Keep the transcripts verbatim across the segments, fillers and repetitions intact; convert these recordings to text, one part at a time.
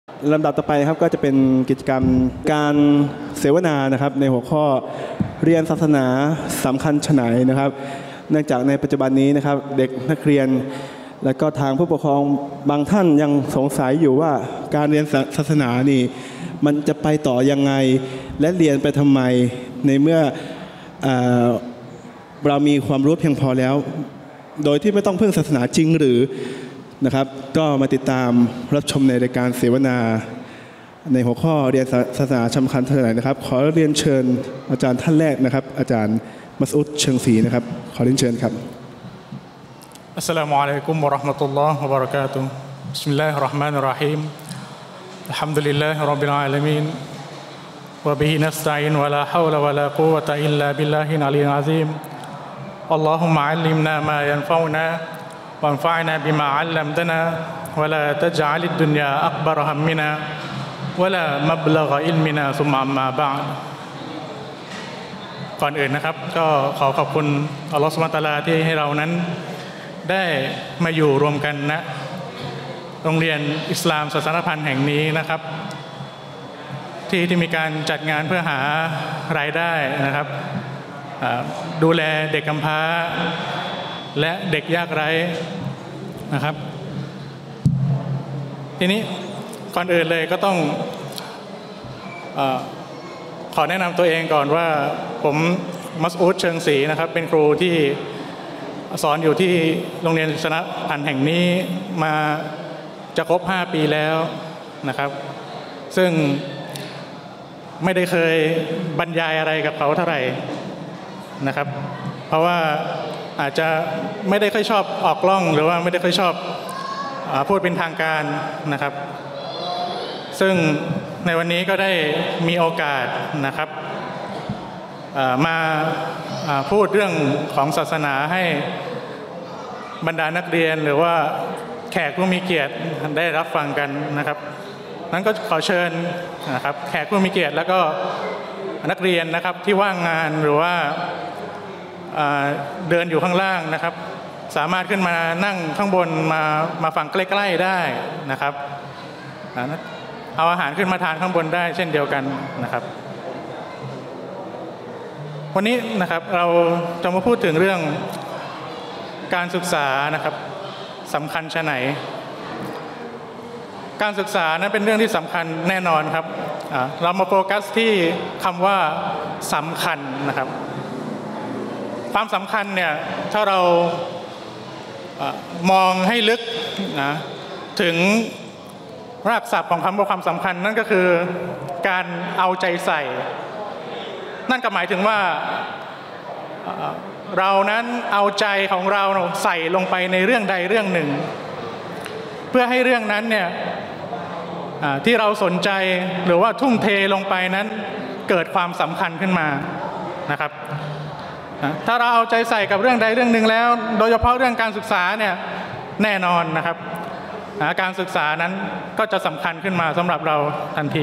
ลำดับต่อไปครับก็จะเป็นกิจกรรมการเสวนานะครับในหัวข้อเรียนศาสนาสำคัญไฉนนะครับเนื่องจากในปัจจุบันนี้นะครับเด็กนักเรียนและก็ทางผู้ปกครองบางท่านยังสงสัยอยู่ว่าการเรียนศาสนานี่มันจะไปต่อยังไงและเรียนไปทำไมในเมื่อเอ่อเรามีความรู้เพียงพอแล้วโดยที่ไม่ต้องพึ่งศาสนาจริงหรือนะครับก็มาติดตามรับชมในรายการเสวนาในหัวข้อเรียนศาสนาสำคัญไฉนนะครับขอเรียนเชิญอาจารย์ท่านแรกนะครับอาจารย์มัสอุดเชิงศรีนะครับขอเรียนเชิญครับอัสสลามุอะลัยกุมวะเราะห์มะตุลลอฮ์วะบะเราะกาตุฮ์บิสมิลลาฮิรเราะห์มานิรเราะฮีมอัลฮัมดุลิลลาฮิร็อบบิลอาลามีนวะบิฮินัสตะอีนวะลาฮาวละวะลากุวะตะอิลลาบิลลาฮิลอะลียลอะซีมอัลลอฮุมมะอัลลิมนามายันฟะอูนาوانفعنا بما علمتنا ولا تجعل الدنيا أكبر همنا ولا مبلغ علمنا ثم أما بعد ก่อนอื่นนะครับก็ขอขอบคุณอัลลอฮฺซุบฮานะฮูวะตะอาลาที่ให้เรานั้นได้มาอยู่รวมกันณโรงเรียนอิสลามศาสนพันธ์แห่งนี้นะครับที่ที่มีการจัดงานเพื่อหารายได้นะครับดูแลเด็กกำพร้าและเด็กยากไร้นะครับทีนี้ก่อนอื่นเลยก็ต้องเอ่อขอแนะนำตัวเองก่อนว่าผมมัสอูดเชิงศรีนะครับเป็นครูที่สอนอยู่ที่โรงเรียนศาสนพันธ์แห่งนี้มาจะครบห้าปีแล้วนะครับซึ่งไม่ได้เคยบรรยายอะไรกับเขาเท่าไหร่นะครับเพราะว่าอาจจะไม่ได้ค่อยชอบออกกล้องหรือว่าไม่ได้ค่อยชอบพูดเป็นทางการนะครับซึ่งในวันนี้ก็ได้มีโอกาสนะครับมาพูดเรื่องของศาสนาให้บรรดานักเรียนหรือว่าแขกผู้มีเกียรติได้รับฟังกันนะครับนั้นก็ขอเชิญนะครับแขกผู้มีเกียรติแล้วก็นักเรียนนะครับที่ว่างงานหรือว่าเดินอยู่ข้างล่างนะครับสามารถขึ้นมานั่งข้างบนมามาฟังใกล้ๆได้นะครับเอาอาหารขึ้นมาทานข้างบนได้เช่นเดียวกันนะครับวันนี้นะครับเราจะมาพูดถึงเรื่องการศึกษานะครับสำคัญไฉนการศึกษานั้นเป็นเรื่องที่สำคัญแน่นอนครับเรามาโฟกัสที่คำว่าสำคัญนะครับความสำคัญเนี่ยถ้าเรามองให้ลึกนะถึงรากศัพท์ของคำว่าความสำคัญนั่นก็คือการเอาใจใส่นั่นก็หมายถึงว่าเรานั้นเอาใจของเราใส่ลงไปในเรื่องใดเรื่องหนึ่งเพื่อให้เรื่องนั้นเนี่ยที่เราสนใจหรือว่าทุ่มเทลงไปนั้นเกิดความสำคัญขึ้นมานะครับถ้าเราเอาใจใส่กับเรื่องใดเรื่องหนึ่งแล้วโดยเฉพาะเรื่องการศึกษาเนี่ยแน่นอนนะครับการศึกษานั้นก็จะสำคัญขึ้นมาสำหรับเราทันที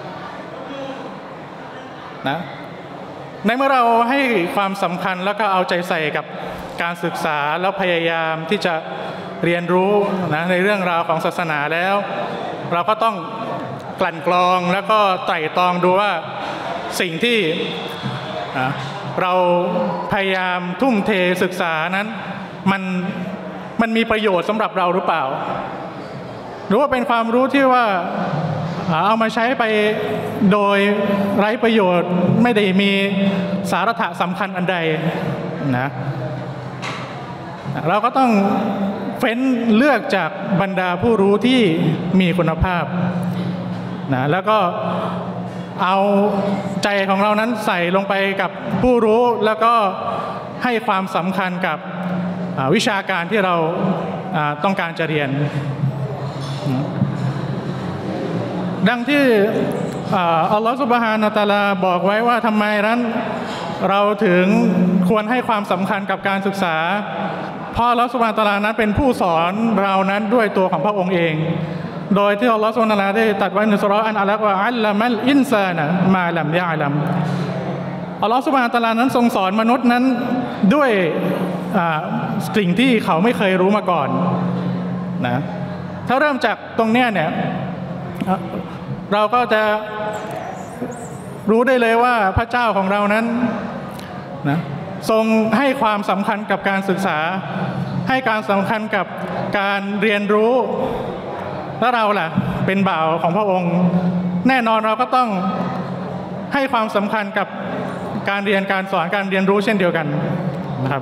นะในเมื่อเราให้ความสำคัญแล้วก็เอาใจใส่กับการศึกษาแล้วพยายามที่จะเรียนรู้นะในเรื่องราวของศาสนาแล้วเราก็ต้องกลั่นกรองแล้วก็ไตร่ตรองดูว่าสิ่งที่เราพยายามทุ่มเทศึกษานั้นมันมันมีประโยชน์สำหรับเราหรือเปล่าหรือว่าเป็นความรู้ที่ว่าเอามาใช้ไปโดยไร้ประโยชน์ไม่ได้มีสาระสำคัญอันใดนะเราก็ต้องเฟ้นเลือกจากบรรดาผู้รู้ที่มีคุณภาพนะแล้วก็เอาใจของเรานั้นใส่ลงไปกับผู้รู้แล้วก็ให้ความสำคัญกับวิชาการที่เราต้องการจะเรียนดังที่อัลลอฮฺซุบฮานะฮูวะตะอาลาบอกไว้ว่าทำไมนั้นเราถึงควรให้ความสำคัญกับการศึกษาเพราะอัลลอฮฺซุบฮานะฮูวะตะอาลานั้นเป็นผู้สอนเรานั้นด้วยตัวของพระองค์เองโดยที่อัลลอฮฺซุบฮานะฮูวะตะอาลาได้ตรัสไว้ในซูเราะห์อันอะลักว่าอัลลัมัลอินซานะมาลัมยะอ์ลัมอัลลอฮฺซุบฮานะฮูวะตะอาลานั้นทรงสอนมนุษย์นั้นด้วยสิ่งที่เขาไม่เคยรู้มาก่อนนะถ้าเริ่มจากตรงเนี้ยเนี่ยเราก็จะรู้ได้เลยว่าพระเจ้าของเรานั้นนะทรงให้ความสำคัญกับการศึกษาให้การสำคัญกับการเรียนรู้แล้วเราล่ะเป็นบ่าวของพระองค์แน่นอนเราก็ต้องให้ความสำคัญกับการเรียนการสอนการเรียนรู้เช่นเดียวกันนะครับ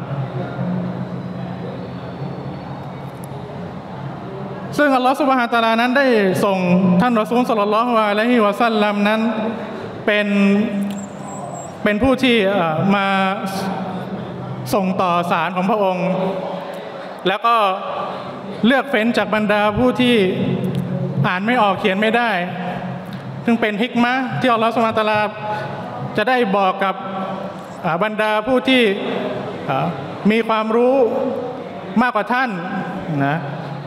ซึ่งอัลลอฮฺซุบฮานะฮูวะตะอาลานั้นได้ส่งท่านรอซูลศ็อลลัลลอฮุอะลัยฮิวะซัลลัมนั้นเป็นเป็นผู้ที่มาส่งต่อสารของพระองค์แล้วก็เลือกเฟ้นจากบรรดาผู้ที่อ่านไม่ออกเขียนไม่ได้ซึ่งเป็นฮิกมะห์ที่อัลลอฮฺซุบฮานะฮูวะตะอาลาจะได้บอกกับบรรดาผู้ที่มีความรู้มากกว่าท่านนะ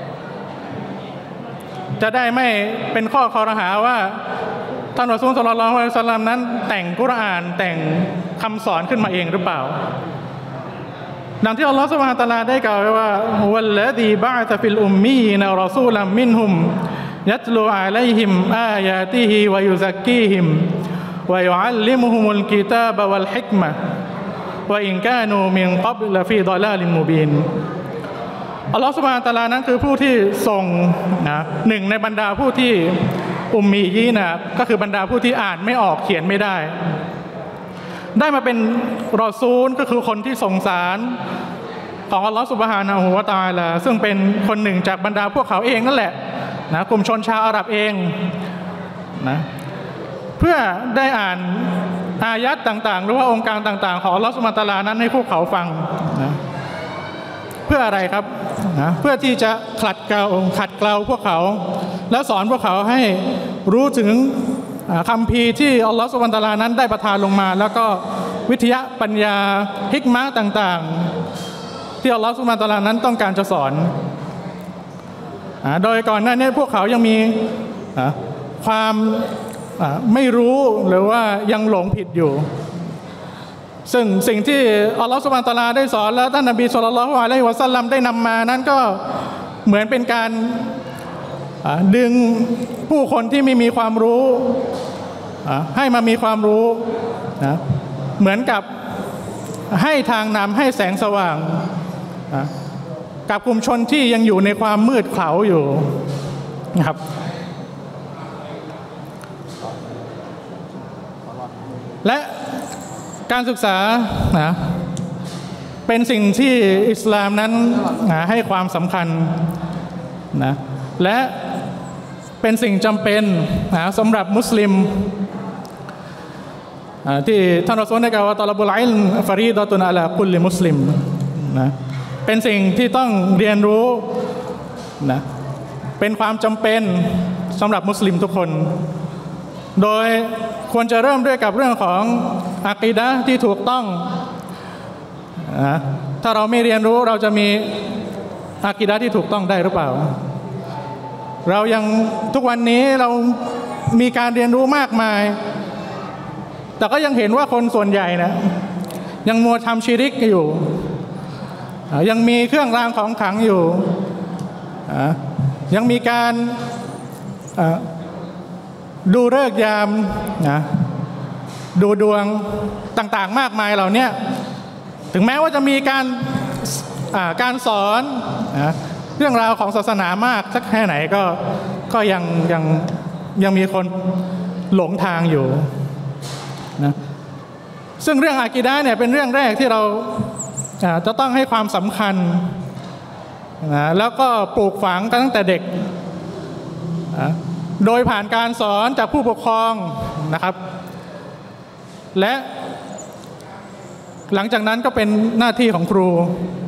จะได้ไม่เป็นข้อคอรหาว่าท่านรอซูลศ็อลลัลลอฮุอะลัยฮิวะซัลลัมนั้นแต่งกุรอานแต่งคำสอนขึ้นมาเองหรือเปล่าดังที่อัลลอฮฺซุบฮานะฮูวะตะอาลาได้กล่าวไว้ว่าวัลลซีบะอะซะฟิลอุมมีนะรอซูลัมมินฮุมยัตลูอะลัยฮิมอายาติฮิวะยุซักกีฮิมวะยุอัลลิมุฮุมุลกิตาบะวัลฮิกมะฮ์วะอินกานูมินกับลฟีฎอลาลิมมุบีนอัลลอฮฺซุบฮานะฮูวะตะอาลานั้นคือผู้ที่ส่งนะหนึ่งในบรรดาผู้ที่อุมมียีนะก็คือบรรดาผู้ที่อ่านไม่ออกเขียนไม่ได้ได้มาเป็นรอซูลก็คือคนที่ส่งสารของอัลลอฮฺซุบฮานะฮูวะตะอาลาซึ่งเป็นคนหนึ่งจากบรรดาพวกเขาเองนั่นแหละนะกลุ่มชนชาวอาหรับเองนะเพื่อได้อ่านอายัดต่างๆหรือว่าองค์การต่างๆของอัลลอฮฺซุบฮานะฮูวะตะอาลานั้นให้พวกเขาฟังนะเพื่ออะไรครับนะเพื่อที่จะขัดเกลาขัดเกลาพวกเขาแล้วสอนพวกเขาให้รู้ถึงคำพีที่อัลลอฮฺซุบฮานะฮูวะตะอาลานั้นได้ประทานลงมาแล้วก็วิทยาปัญญาฮิกมะห์ต่างๆที่อัลลอฮฺซุบฮานะฮูวะตะอาลานั้นต้องการจะสอนโดยก่อนหน้านี้พวกเขายังมีความไม่รู้หรือว่ายังหลงผิดอยู่ซึ่งสิ่งที่อัลลอฮฺซุบฮานะฮูวะตะอาลาได้สอนแล้วท่านนบีศ็อลลัลลอฮุอะลัยฮิวะซัลลัมได้นำมานั้นก็เหมือนเป็นการดึงผู้คนที่ไม่มีความรู้ให้มามีความรู้นะเหมือนกับให้ทางนำให้แสงสว่างกับกลุ่มชนที่ยังอยู่ในความมืดเขลาอยู่นะครับและการศึกษานะเป็นสิ่งที่อิสลามนั้นนะให้ความสำคัญนะและเป็นสิ่งจำเป็นนะสำหรับมุสลิมที่ท่านรอซูลได้กล่าวว่าตอลบุลอิลม์ฟะรีฎอตุนอะลากุลลิมุสลิมนะเป็นสิ่งที่ต้องเรียนรู้นะเป็นความจำเป็นสำหรับมุสลิมทุกคนโดยควรจะเริ่มด้วยกับเรื่องของอะกีดะห์ที่ถูกต้องนะถ้าเราไม่เรียนรู้เราจะมีอะกีดะห์ที่ถูกต้องได้หรือเปล่าเรายังทุกวันนี้เรามีการเรียนรู้มากมายแต่ก็ยังเห็นว่าคนส่วนใหญ่นะยังมัวทำชิริกอยู่ยังมีเครื่องรางของขลังอยู่ยังมีการดูฤกษ์ยามนะดูดวงต่างๆมากมายเหล่านี้ถึงแม้ว่าจะมีการการสอนนะเรื่องราวของศาสนามากสักแค่ไหนก็ก็ยังยังยังมีคนหลงทางอยู่นะซึ่งเรื่องอากีดะห์เนี่ยเป็นเรื่องแรกที่เราจะต้องให้ความสำคัญนะแล้วก็ปลูกฝังกันตั้งแต่เด็กนะโดยผ่านการสอนจากผู้ปกครองนะครับและหลังจากนั้นก็เป็นหน้าที่ของครู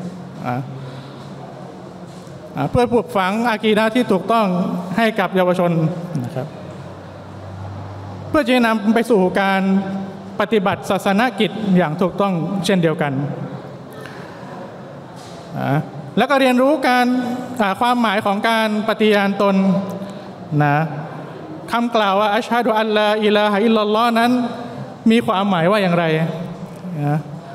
เพื่อปลูกฝังอากีดะห์ที่ถูกต้องให้กับเยาวชนนะครับเพื่อจะนำไปสู่การปฏิบัติศาสนกิจอย่างถูกต้องเช่นเดียวกันแล้วก็เรียนรู้การความหมายของการปฏิญาณตนนะคำกล่าวว่าอัชฮะดุอัลลาอิลาฮะอิลลัลลอฮ์นั้นมีความหมายว่าอย่างไรนะ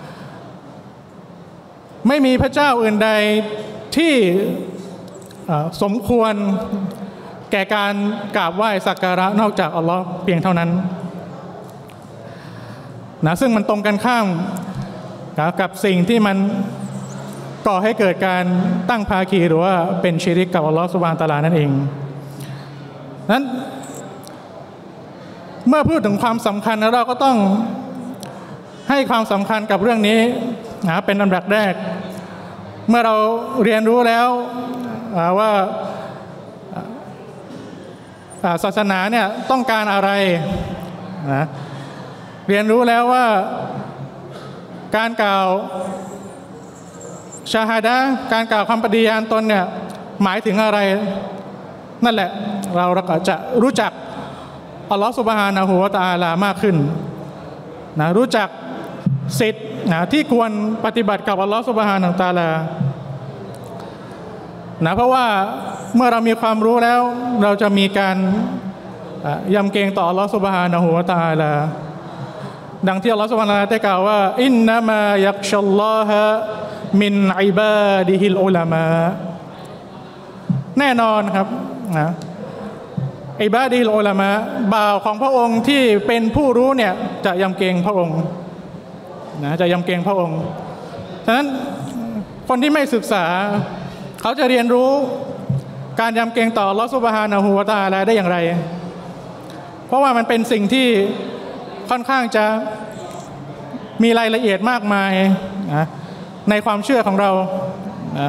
ไม่มีพระเจ้าอื่นใดที่สมควรแก่การกราบไหว้สักการะนอกจากอัลลอฮ์เพียงเท่านั้นนะซึ่งมันตรงกันข้ามนะกับสิ่งที่มันก่อให้เกิดการตั้งภาคีหรือว่าเป็นชิริกกับอัลลอฮ์ซุบฮานะฮูวะตะอาลานั่นเองนั้นเมื่อพูดถึงความสำคัญเราก็ต้องให้ความสำคัญกับเรื่องนี้นะเป็นอันดับแรกเมื่อเราเรียนรู้แล้วว่าศาสนาเนี่ยต้องการอะไรนะเรียนรู้แล้วว่าการกล่าวชาฮาดะห์การกล่าวคำปฏิญาณตนเนี่ยหมายถึงอะไรนั่นแหละเราก็จะรู้จักอัลลอฮฺซุบฮานะฮูวะตะอาลามากขึ้นนะรู้จักสิทธิ์นะที่ควรปฏิบัติกับอัลลอฮฺซุบฮานะฮูวะตะอาลานะเพราะว่าเมื่อเรามีความรู้แล้วเราจะมีการยำเกรงต่ออัลลอฮฺซุบฮานะฮูวะตะอาลาดังที่อัลลอฮฺซุบฮานะฮูวะตะอาลาได้กล่าวว่าอินนัมายักชัลลอฮะมินอิบาดิฮิลอุลามะแน่นอนครับนะอิบาดิฮิลอุลามะบ่าวของพระองค์ที่เป็นผู้รู้เนี่ยจะยำเกรงพระองค์นะจะยำเกรงพระองค์ฉะนั้นคนที่ไม่ศึกษาเขาจะเรียนรู้การยำเกรงต่ออัลเลาะห์ซุบฮานะฮูวะตะอาลาได้อย่างไรเพราะว่ามันเป็นสิ่งที่ค่อนข้างจะมีรายละเอียดมากมายนะในความเชื่อของเรานะ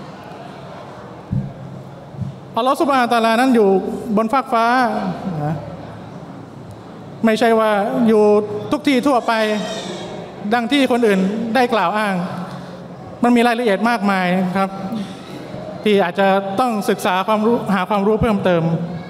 อัลเลาะห์ซุบฮานะฮูวะตะอาลานั้นอยู่บนฟากฟ้านะไม่ใช่ว่าอยู่ทุกที่ทั่วไปดังที่คนอื่นได้กล่าวอ้างมันมีรายละเอียดมากมายครับที่อาจจะต้องศึกษาความรู้หาความรู้เพิ่มเติม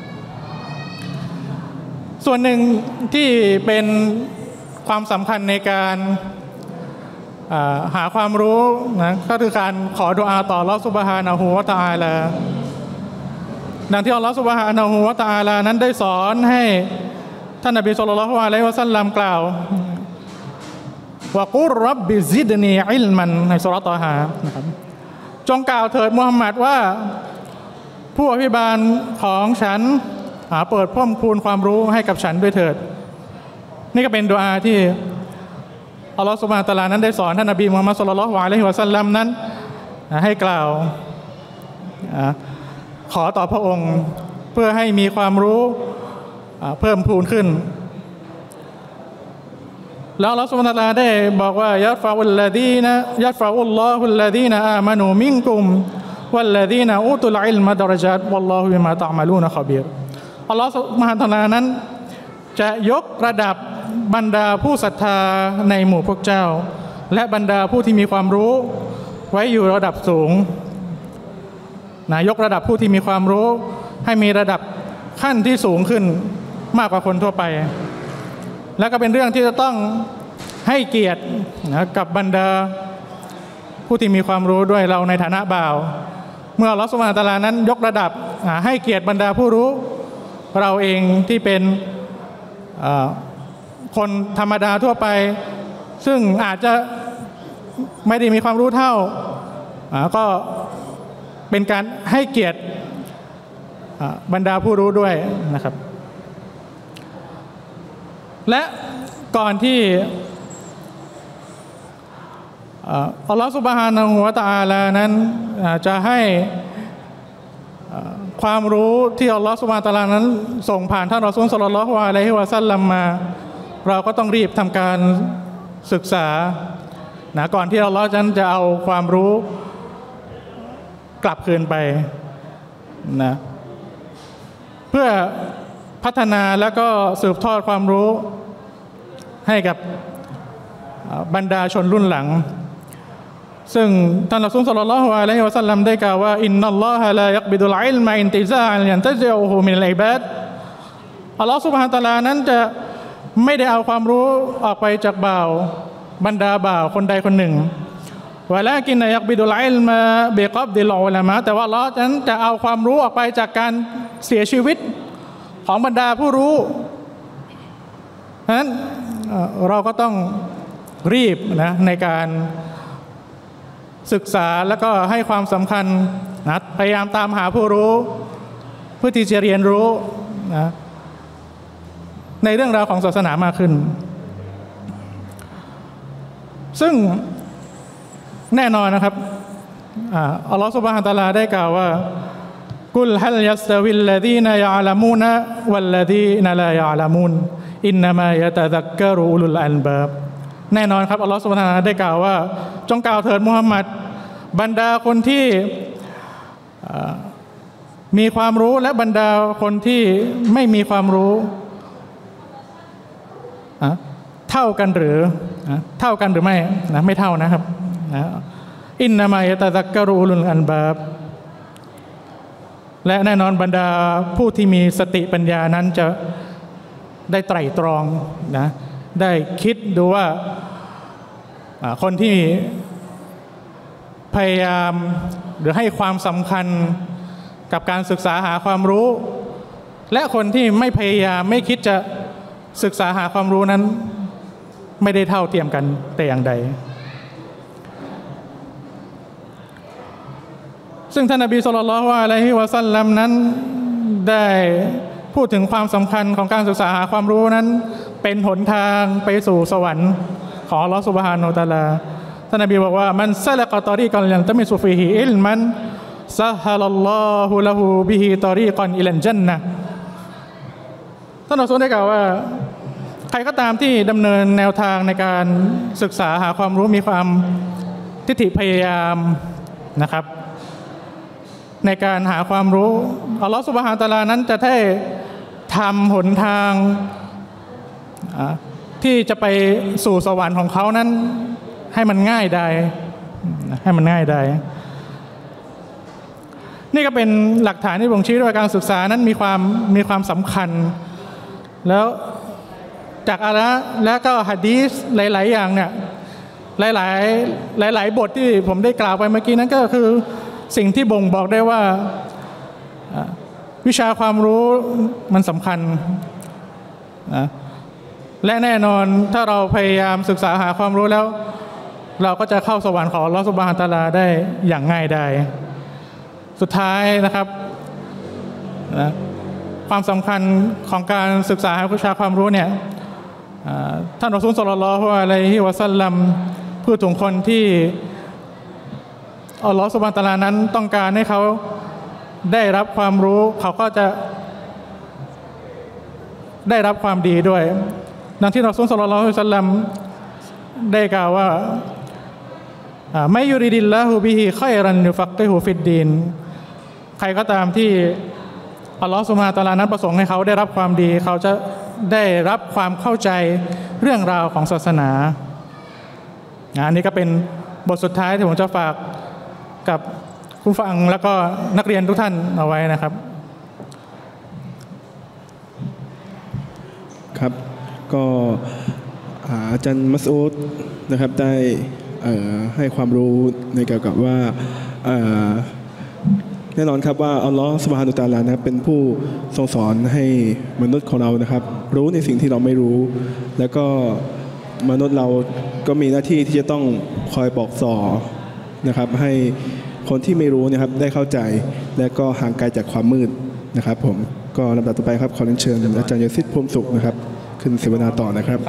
ส่วนหนึ่งที่เป็นความสำคัญในการหาความรู้นะก็คือการขอดุอาต่ออัลเลาะห์ซุบฮานะฮูวะตะอาลาดังที่อัลเลาะห์ซุบฮานะฮูวะตะอาลานั้นได้สอนให้ท่านนบีศ็อลลัลลอฮุอะลัยฮิวะซัลลัมกล่าววะกุรร็อบบิซิดนีอิลมันในซูเราะห์ฏอฮานะครับจงกล่าวเถิดมุฮัมมัดว่าผู้อภิบาลของฉันหาเปิดเพิ่มพูนความรู้ให้กับฉันด้วยเถิดนี่ก็เป็นดุอาที่อัลลอฮฺซุบฮานะฮูวะตะอาลานั้นได้สอนท่านนบีมุฮัมมัดศ็อลลัลลอฮุอะลัยฮิวะซัลลัมนั้นให้กล่าวขอต่อพระองค์เพื่อให้มีความรู้เพิ่มพูนขึ้นแล้วอัลเลาะห์ซุบฮานะฮูวะตะอาลาได้บอกว่ายัฟะอุลลดีนะยัฟะอุลลอฮุลลดีนะอามานูมินกุมวัลลดีนะอูตุลอิลมะดะเราะญาตวัลลอฮุบิมาตะอ์มะลูนคอบีรอัลเลาะห์ซุบฮานะฮูวะตะอาลานั้นจะยกระดับบรรดาผู้ศรัทธาในหมู่พวกเจ้าและบรรดาผู้ที่มีความรู้ไว้อยู่ระดับสูงนะยกระดับผู้ที่มีความรู้ให้มีระดับขั้นที่สูงขึ้นมากกว่าคนทั่วไปแล้วก็เป็นเรื่องที่จะต้องให้เกียรตินะกับบรรดาผู้ที่มีความรู้ด้วยเราในฐานะบ่าวเมื่ออัลเลาะห์ซุบฮานะฮูวะตะอาลานั้นยกระดับให้เกียรติบรรดาผู้รู้เราเองที่เป็นคนธรรมดาทั่วไปซึ่งอาจจะไม่ได้มีความรู้เท่าก็เป็นการให้เกียรติบรรดาผู้รู้ด้วยนะครับและก่อนที่อัลลอฮฺซุบฮานะฮูวะตะอาลานั้นจะให้ความรู้ที่อัลลอฮฺซุบฮานะฮูวะตะอาลานั้นส่งผ่านท่านรอซูลศ็อลลัลลอฮุอะลัยฮิวะซัลลัมมาเราก็ต้องรีบทำการศึกษานะก่อนที่อัลลอฮฺจะเอาความรู้กลับคืนไปนะเพื่อพัฒนาแล้วก็สืบทอดความรู้ให้กับบรรดาชนรุ่นหลังซึ่งท่านรอซูลศ็อลลัลลอฮุอะลัยฮิวะซัลลัมได้กล่าวว่าอินนัลลอฮะลายักบิดุลอิลมะอินติซาอันยันตะซิอูฮูมินัลอิบาดอัลเลาะห์ซุบฮานะฮูวะตะอาลานั้นจะไม่ได้เอาความรู้ออกไปจากบ่าวบรรดาบ่าวคนใดคนหนึ่งวะลากินยักบิดุลอิลมะบิกับดิลอุลามะแต่ว่าอัลเลาะห์นั้นจะเอาความรู้ออกไปจากการเสียชีวิตของบรรดาผู้รู้ฉะนั้นเราก็ต้องรีบนะในการศึกษาแล้วก็ให้ความสำคัญนะพยายามตามหาผู้รู้เพื่อที่จะเรียนรู้นะในเรื่องราวของศาสนามากขึ้นซึ่งแน่นอนนะครับอัลลอฮฺซุบฮานะฮูวะตะอาลาได้กล่าวว่ากุลฮัลยัสตะวิลลซีนะยะอ์ละมูนะวัลลซีนะลายะอ์ละมูนอินนามายะตะซักกะรูอุลุลอัลบาบแน่นอนครับอัลลอฮฺซุบฮานะฮูวะตะอาลาได้กล่าวว่าจงกล่าวเถิดมุฮัมมัดบรรดาคนที่มีความรู้และบรรดาคนที่ไม่มีความรู้เท่ากันหรือเท่ากันหรือไม่นะไม่เท่านะครับนะอินนามายะตะซักกะรูอุลุลอัลบาบและแน่นอนบรรดาผู้ที่มีสติปัญญานั้นจะได้ไตร่ตรองนะได้คิดดูว่าคนที่พยายามหรือให้ความสำคัญกับการศึกษาหาความรู้และคนที่ไม่พยายามไม่คิดจะศึกษาหาความรู้นั้นไม่ได้เท่าเทียมกันแต่อย่างใดซึ่งท่านนบีศ็อลลัลลอฮุอะลัยฮิวะซัลลัมนั้นได้พูดถึงความสำคัญของการศึกษาหาความรู้นั้นเป็นหนทางไปสู่สวรรค์ของอัลเลาะห์ซุบฮานะฮูวะตะอาลาท่านนบีบอกว่ามันซะละกะตอรีกันยันตะมิซุฟีฮิอิลมันซะฮะลัลลอฮุละฮูบิฮิตอรีกันอิลัลญันนะห์ท่านรอซูลได้กล่าวว่าใครก็ตามที่ดำเนินแนวทางในการศึกษาหาความรู้มีความทิฏฐิพยายามนะครับในการหาความรู้อัลลอฮฺซุบฮานะฮูวะตะอาลานั้นจะได้ทำหนทางที่จะไปสู่สวรรค์ของเขานั้นให้มันง่ายได้ให้มันง่ายได้นี่ก็เป็นหลักฐานที่บ่งชี้ว่าการศึกษานั้นมีความมีความสำคัญแล้วจากอะละและก็หะดีษหลายๆอย่างเนี่ยหลายๆหลายๆบทที่ผมได้กล่าวไปเมื่อกี้นั้นก็คือสิ่งที่บ่งบอกได้ว่าวิชาความรู้มันสำคัญนะและแน่นอนถ้าเราพยายามศึกษาหาความรู้แล้วเราก็จะเข้าสวรรค์ของอัลเลาะห์ซุบฮานะฮูวะตะอาลาได้อย่างง่ายดายสุดท้ายนะครับนะความสำคัญของการศึกษาหาวิชาความรู้เนี่ยท่านรอซูลศ็อลลัลลอฮุอะลัยฮิวะซัลลัมพูดถึงคนที่อัลเลาะห์ซุบฮานะฮูวะตะอาลานั้นต้องการให้เขาได้รับความรู้เขาก็จะได้รับความดีด้วยดังที่รอซูลศ็อลลัลลอฮุอะลัยฮิวะซัลลัมได้กล่าวว่าไม่ยุริดิลลาฮุบิฮิค็อยรันยุฟักกิฮุฟิดดีนใครก็ตามที่อัลเลาะห์ซุบฮานะฮูวะตะอาลานั้นประสงค์ให้เขาได้รับความดีเขาจะได้รับความเข้าใจเรื่องราวของศาสนาอันนี้ก็เป็นบทสุดท้ายที่ผมจะฝากกับผู้ฟังแล้วก็นักเรียนทุกท่านเอาไว้นะครับครับก็อาจารย์มัสอูดนะครับได้ให้ความรู้ในเกี่ยวกับว่าแน่นอนครับว่าอัลลอฮฺซุบฮานะฮูวะตะอาลานะครับเป็นผู้ทรงสอนให้มนุษย์ของเรานะครับรู้ในสิ่งที่เราไม่รู้แล้วก็มนุษย์เราก็มีหน้าที่ที่จะต้องคอยบอกสอนนะครับให้คนที่ไม่รู้นะครับได้เข้าใจและก็ห่างไกลจากความมืดนะครับผมก็ลำดับต่อไปครับขอเชิญอาจารย์ยศิษฐ์พรหมสุขนะครับขึ้นเสวนาต่อนะครับ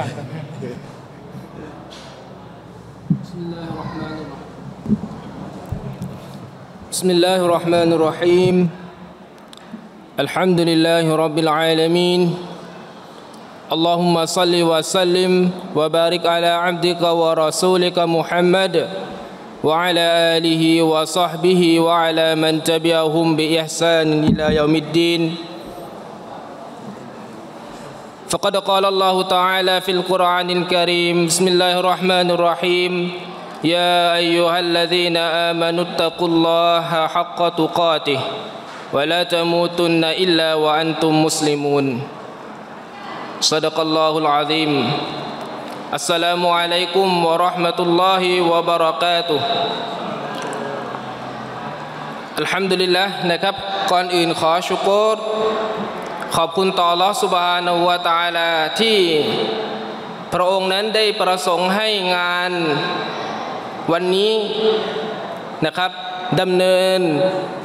بسم الله الرحمن الرحيم الحمد لله رب العالمين اللهم صل وسلم وبارك على عبدك ورسولك محمد وعلى آله وصحبه وعلى من تبعهم بإحسان إلى يوم الدين فقد قال الله تعالى في القرآن الكريم بسم الله الرحمن الرحيم يا أيها الذين آمنوا اتقوا الله حق تقاته ولا تموتن إلا وأنتم مسلمون صدق الله العظيم السلام عليكم ورحمة الله وبركاته الحمد لله นะครับก่อนอื่นขอชุกรขอบคุณต่ออัลเลาะห์ซุบฮานะฮูวะตะอาลาที่พระองค์นั้นได้ประสงค์ให้งานวันนี้นะครับดำเนินไป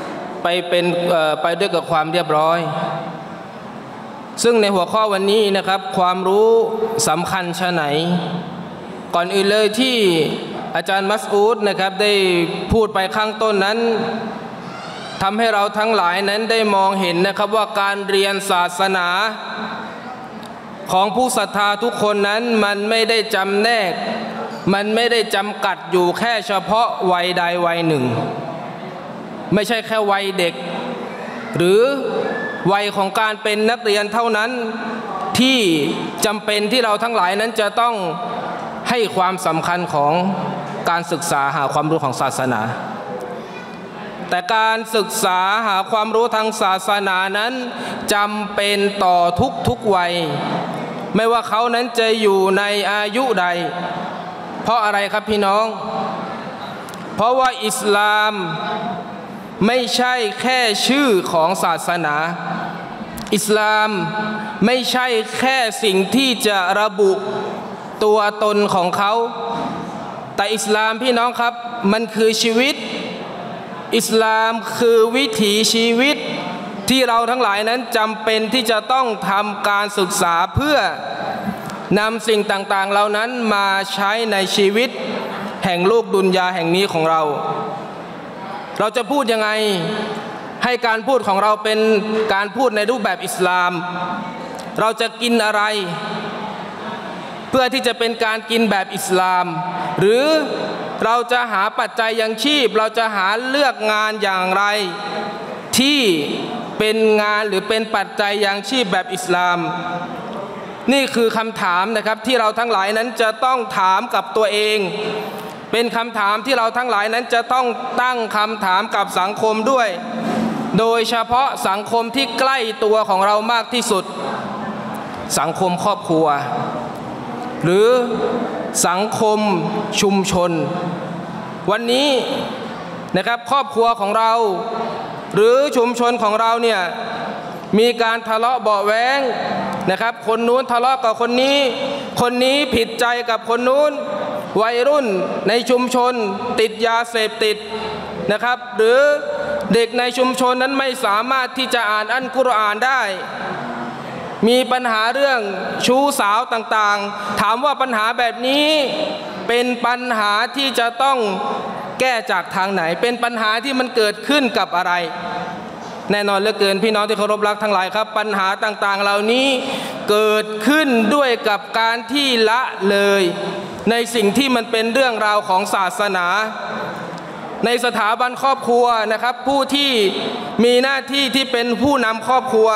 ไปเป็นไปด้วยกับความเรียบร้อยซึ่งในหัวข้อวันนี้นะครับความรู้สำคัญชะไหนก่อนอื่นเลยที่อาจารย์มัสอูดนะครับได้พูดไปข้างต้นนั้นทำให้เราทั้งหลายนั้นได้มองเห็นนะครับว่าการเรียนศาสนาของผู้ศรัทธาทุกคนนั้นมันไม่ได้จำแนกมันไม่ได้จำกัดอยู่แค่เฉพาะวัยใดวัยหนึ่งไม่ใช่แค่วัยเด็กหรือวัยของการเป็นนักเรียนเท่านั้นที่จำเป็นที่เราทั้งหลายนั้นจะต้องให้ความสำคัญของการศึกษาหาความรู้ของศาสนาแต่การศึกษาหาความรู้ทางศาสนานั้นจำเป็นต่อทุกๆวัยไม่ว่าเขานั้นจะอยู่ในอายุใดเพราะอะไรครับพี่น้องเพราะว่าอิสลามไม่ใช่แค่ชื่อของศาสนาอิสลามไม่ใช่แค่สิ่งที่จะระบุตัวตนของเขาแต่อิสลามพี่น้องครับมันคือชีวิตอิสลามคือวิถีชีวิตที่เราทั้งหลายนั้นจำเป็นที่จะต้องทำการศึกษาเพื่อนำสิ่งต่างๆเหล่านั้นมาใช้ในชีวิตแห่งโลกดุนยาแห่งนี้ของเราเราจะพูดยังไงให้การพูดของเราเป็นการพูดในรูปแบบอิสลามเราจะกินอะไรเพื่อที่จะเป็นการกินแบบอิสลามหรือเราจะหาปัจจัยยังชีพเราจะหาเลือกงานอย่างไรที่เป็นงานหรือเป็นปัจจัยยังชีพแบบอิสลามนี่คือคำถามนะครับที่เราทั้งหลายนั้นจะต้องถามกับตัวเองเป็นคำถามที่เราทั้งหลายนั้นจะต้องตั้งคำถามกับสังคมด้วยโดยเฉพาะสังคมที่ใกล้ตัวของเรามากที่สุดสังคมครอบครัวหรือสังคมชุมชนวันนี้นะครับครอบครัวของเราหรือชุมชนของเราเนี่ยมีการทะเลาะเบาะแว้งนะครับคนนู้นทะเลาะกับคนนี้คนนี้ผิดใจกับคนนู้นวัยรุ่นในชุมชนติดยาเสพติดนะครับหรือเด็กในชุมชนนั้นไม่สามารถที่จะอ่านอัลกุรอานได้มีปัญหาเรื่องชู้สาวต่างๆถามว่าปัญหาแบบนี้เป็นปัญหาที่จะต้องแก้จากทางไหนเป็นปัญหาที่มันเกิดขึ้นกับอะไรแน่นอนเหลือเกินพี่น้องที่เคารพรักทั้งหลายครับปัญหาต่างๆเหล่านี้เกิดขึ้นด้วยกับการที่ละเลยในสิ่งที่มันเป็นเรื่องราวของศาสนาในสถาบันครอบครัวนะครับผู้ที่มีหน้าที่ที่เป็นผู้นำครอบครัว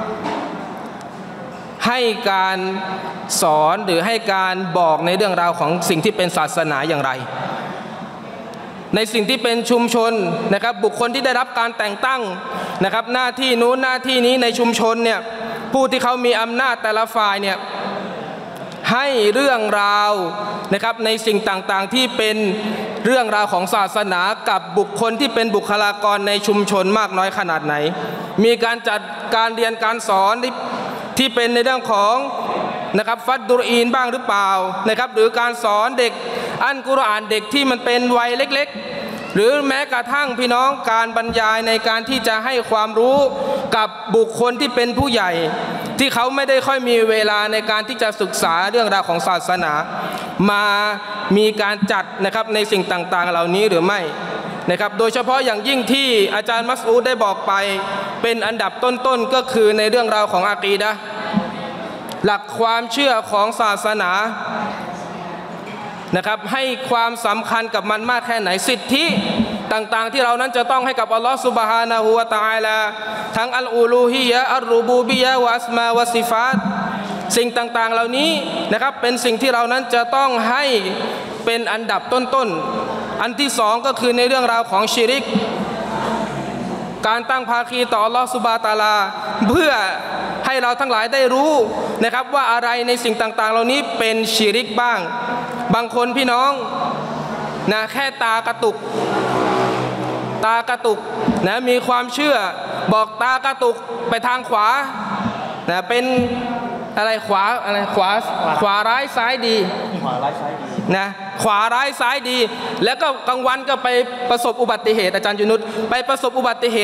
ให้การสอนหรือให้การบอกในเรื่องราวของสิ่งที่เป็นศาสนาอย่างไรในสิ่งที่เป็นชุมชนนะครับบุคคลที่ได้รับการแต่งตั้งนะครับหน้าที่นู้นหน้าที่นี้ในชุมชนเนี่ยผู้ที่เขามีอำนาจแต่ละฝ่ายเนี่ยให้เรื่องราวนะครับในสิ่งต่างๆที่เป็นเรื่องราวของศาสนากับบุคคลที่เป็นบุคลากรในชุมชนมากน้อยขนาดไหนมีการจัดการเรียนการสอนที่เป็นในเรื่องของนะครับฟัดดุรอีนบ้างหรือเปล่านะครับหรือการสอนเด็กอัลกุรอานเด็กที่มันเป็นวัยเล็กๆหรือแม้กระทั่งพี่น้องการบรรยายในการที่จะให้ความรู้กับบุคคลที่เป็นผู้ใหญ่ที่เขาไม่ได้ค่อยมีเวลาในการที่จะศึกษาเรื่องราวของศาสนามามีการจัดนะครับในสิ่งต่างๆเหล่านี้หรือไม่นะครับโดยเฉพาะอย่างยิ่งที่อาจารย์มัสอูดได้บอกไปเป็นอันดับต้นๆก็คือในเรื่องราวของอากีดะห์หลักความเชื่อของศาสนานะครับให้ความสำคัญกับมันมากแค่ไหนสิทธิต่างๆที่เรานั้นจะต้องให้กับอัลลอฮฺซุบฮานะฮูวะตะอาลาทั้งอัลอูลูฮียะอัลรูบูบียะวะอัสมาวะซิฟาตสิ่งต่างๆเหล่านี้นะครับเป็นสิ่งที่เรานั้นจะต้องให้เป็นอันดับต้นๆอันที่สองก็คือในเรื่องราวของชิริกการตั้งภาคีต่ออัลลอฮฺซุบฮานะฮูวะตะอาลาเพื่อให้เราทั้งหลายได้รู้นะครับว่าอะไรในสิ่งต่างๆเหล่านี้เป็นชิริกบ้างบางคนพี่น้องนะแค่ตากระตุกตากระตุกนะมีความเชื่อบอกตากระตุกไปทางขวานะเป็นอะไรขวาอะไรขวาขวาร้ายซ้ายดีขวาร้ายซ้ายดีนะขวาร้ายซ้ายดีแล้วก็กลางวันก็ไปประสบอุบัติเหตุอาจารย์ยูนุสไปประสบอุบัติเหตุ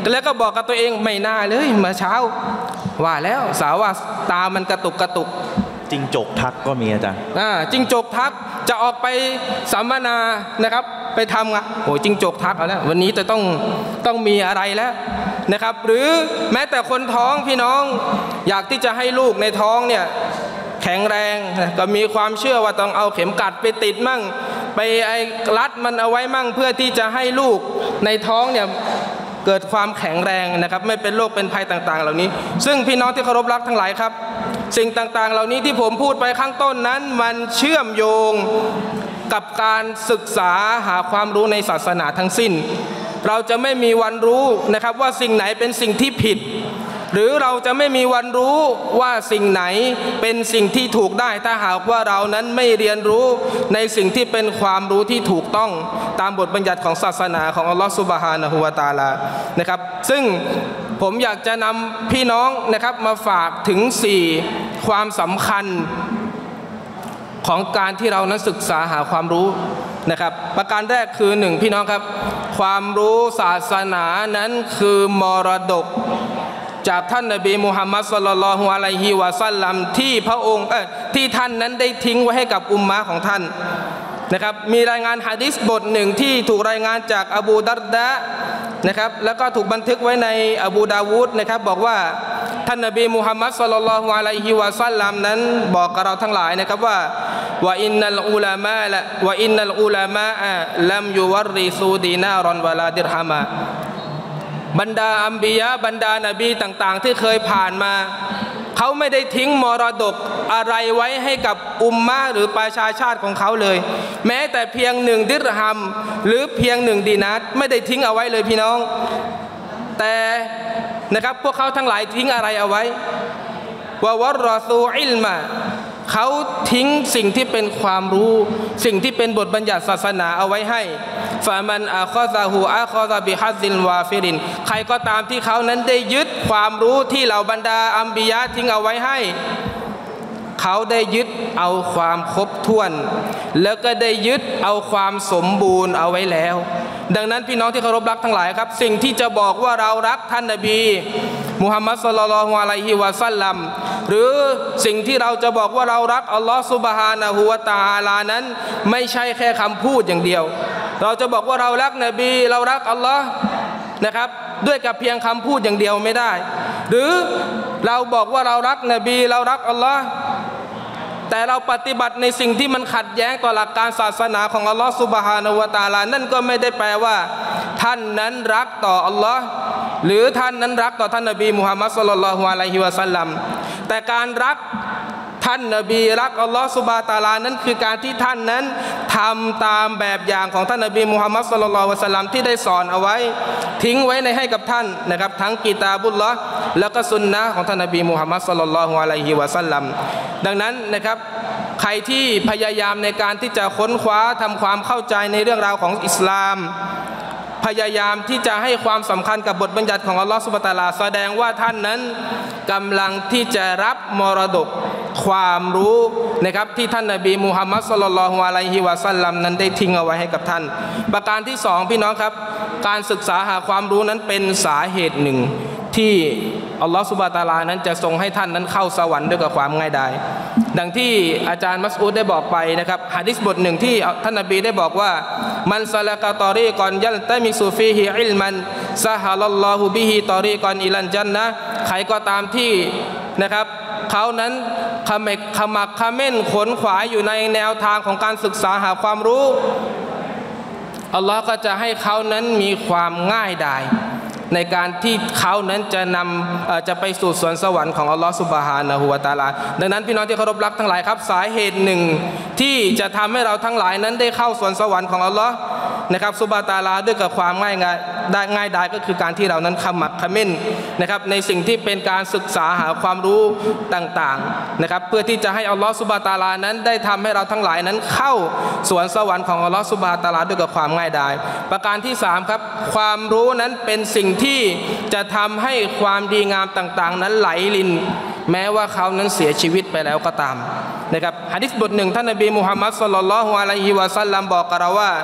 แล้วก็บอกกับตัวเองไม่น่าเลยเมื่อเช้าว่าแล้วสาวว่าตามันกระตุกกระตุกจิงจกทักก็มีอาจารย์อ่าจิงจกทักจะออกไปสัมมนานะครับไปทำงานโอ้จิงจกทักเอาแล้ววันนี้จะต้องต้องมีอะไรแล้วนะครับหรือแม้แต่คนท้องพี่น้องอยากที่จะให้ลูกในท้องเนี่ยแข็งแรงก็มีความเชื่อว่าต้องเอาเข็มกัดไปติดมั่งไปไอ้รัดมันเอาไว้มั่งเพื่อที่จะให้ลูกในท้องเนี่ยเกิดความแข็งแรงนะครับไม่เป็นโรคเป็นภัยต่างๆเหล่านี้ซึ่งพี่น้องที่เคารพรักทั้งหลายครับสิ่งต่างๆเหล่านี้ที่ผมพูดไปข้างต้นนั้นมันเชื่อมโยงกับการศึกษาหาความรู้ในศาสนาทั้งสิ้นเราจะไม่มีวันรู้นะครับว่าสิ่งไหนเป็นสิ่งที่ผิดหรือเราจะไม่มีวันรู้ว่าสิ่งไหนเป็นสิ่งที่ถูกได้ถ้าหากว่าเรานั้นไม่เรียนรู้ในสิ่งที่เป็นความรู้ที่ถูกต้องตามบทบัญญัติของศาสนาของอัลลอฮฺซุบฮานะฮูวะตะอาลานะครับซึ่งผมอยากจะนำพี่น้องนะครับมาฝากถึงสี่ความสำคัญของการที่เรานั้นศึกษาหาความรู้นะครับประการแรกคือหนึ่งพี่น้องครับความรู้ศาสนานั้นคือมรดกจากท่านนบีมุฮัมมัดศ็อลลัลลอฮุอะลัยฮิวะซัลลัมที่พระองค์เอ่อที่ท่านนั้นได้ทิ้งไว้ให้กับอุมมะของท่านนะครับมีรายงานหะดีษบทหนึ่งที่ถูกรายงานจากอบูดัรดะนะครับแล้วก็ถูกบันทึกไว้ในอบูดาวูดนะครับบอกว่าท่านนบีมุฮัมมัดศ็อลลัลลอฮุอะลัยฮิวะซัลลัมนั้นบอกกับเราทั้งหลายนะครับว่าวะอินนัลอุลามะละวะอินนัลอุลามะลัมยุวัรริซูดีนารอนวะลาดิรฮามะบรรดาอัมบิยะบรรดานบีต่างๆที่เคยผ่านมาเขาไม่ได้ทิ้งมรดกอะไรไว้ให้กับอุมมะหรือประชาชาติของเขาเลยแม้แต่เพียงหนึ่งดิรฮัมหรือเพียงหนึ่งดีนาร์ไม่ได้ทิ้งเอาไว้เลยพี่น้องแต่นะครับพวกเขาทั้งหลายทิ้งอะไรเอาไว้วะวัรรอซูอิลมาเขาทิ้งสิ่งที่เป็นความรู้สิ่งที่เป็นบทบัญญัติศาสนาเอาไว้ให้ฟามันอาคอซาฮูอาคอซาบิฮัซซิลวาฟิรินใครก็ตามที่เขานั้นได้ยึดความรู้ที่เหล่าบรรดาอัมบิยะทิ้งเอาไว้ให้เขาได้ยึดเอาความครบถ้วนแล้วก็ได้ยึดเอาความสมบูรณ์เอาไว้แล้วดังนั้นพี่น้องที่เคารพรักทั้งหลายครับสิ่งที่จะบอกว่าเรารักท่านนบีมุฮัมมัดศ็อลลัลลอฮุอะลัยฮิวะซัลลัมหรือสิ่งที่เราจะบอกว่าเรารักอัลลอฮฺซุบฮานะฮูวะตะอาลานั้นไม่ใช่แค่คำพูดอย่างเดียวเราจะบอกว่าเรารักนบีเรารักอัลลอฮ์นะครับด้วยกับเพียงคำพูดอย่างเดียวไม่ได้หรือเราบอกว่าเรารักนบีเรารักอัลลอฮ์แต่เราปฏิบัติในสิ่งที่มันขัดแย้งต่อหลักการศาสนาของอัลลอฮฺซุบฮานะฮูวะตะอาลานั่นก็ไม่ได้แปลว่าท่านนั้นรักต่ออัลลอฮ์หรือท่านนั้นรักต่อท่านนบีมุฮัมมัดศ็อลลัลลอฮุอะลัยฮิวะซัลลัมแต่การรักท่านนบีรักอัลลอฮฺซุบฮานะฮูวะตะอาลานั้นคือการที่ท่านนั้นทำตามแบบอย่างของท่านนบีมุฮัมมัดศ็อลลัลลอฮุอะลัยฮิวะซัลลัมที่ได้สอนเอาไว้ทิ้งไว้ในให้กับท่านนะครับทั้งกิตาบุลลอฮ์แล้วก็สุนนะของท่านนบีมุฮัมมัดศ็อลลัลลอฮุอะลัยฮิวะซัลลัมดังนั้นนะครับใครที่พยายามในการที่จะค้นคว้าทำความเข้าใจในเรื่องราวของอิสลามพยายามที่จะให้ความสำคัญกับบทบัญญัติของอัลลอฮฺซุบฮานะฮูวะตะอาลาแสดงว่าท่านนั้นกำลังที่จะรับมรดกความรู้นะครับที่ท่านนบีมุฮัมมัดศ็อลลัลลอฮุอะลัยฮิวะซัลลัมนั้นได้ทิ้งเอาไว้ให้กับท่านประการที่สองพี่น้องครับการศึกษาหาความรู้นั้นเป็นสาเหตุหนึ่งที่อัลลอฮฺซุบฮานะฮูวะตะอาลานั้นจะทรงให้ท่านนั้นเข้าสวรรค์ด้วยกับความง่ายดายดังที่อาจารย์มัสอูดได้บอกไปนะครับหะดีษบทหนึ่งที่ท่านนบีได้บอกว่ามันซะละกะตอรีกอนยัลตะมิซุฟีฮิอิลมันซะฮะลัลลอฮุบิฮิตอรีกอนอิลันญันนะห์ใครก็ตามที่นะครับเขานั้นขมักขมักขม้นขนขวายอยู่ในแนวทางของการศึกษาหาความรู้อัลลอฮ์ก็จะให้เขานั้นมีความง่ายดายในการที่เขานั้นจะนำจะไปสู่สวนสวรรค์ของอัลลอฮฺซุบฮานะฮูวะตะอาลาดังนั้นพี่น้องที่เคารพรักทั้งหลายครับสาเหตุหนึ่งที่จะทำให้เราทั้งหลายนั้นได้เข้าสวนสวรรค์ของอัลลอฮ์นะครับซุบฮานะฮูวะตะอาลาด้วยกับความง่ายได้ง่ายดายก็คือการที่เรานั้นขมักเขม้นนะครับในสิ่งที่เป็นการศึกษาหาความรู้ต่างๆนะครับเพื่อที่จะให้อัลลอฮฺซุบฮานะฮูวะตะอาลานั้นได้ทำให้เราทั้งหลายนั้นเข้าสวนสวรรค์ของอัลลอฮฺซุบฮานะฮูวะตะอาลาด้วยกับความง่ายดายประการที่สามครับความรู้นั้นเป็นสิ่งที่จะทำให้ความดีงามต่างๆนั้นไหลลินแม้ว่าเขานั้นเสียชีวิตไปแล้วก็ตามนะครับหะดีษบทหนึ่งท่านนบีมุฮัมมัดศ็อลลัลลอฮุอะลัยฮิวะซัลลัมบอกกับเราว่า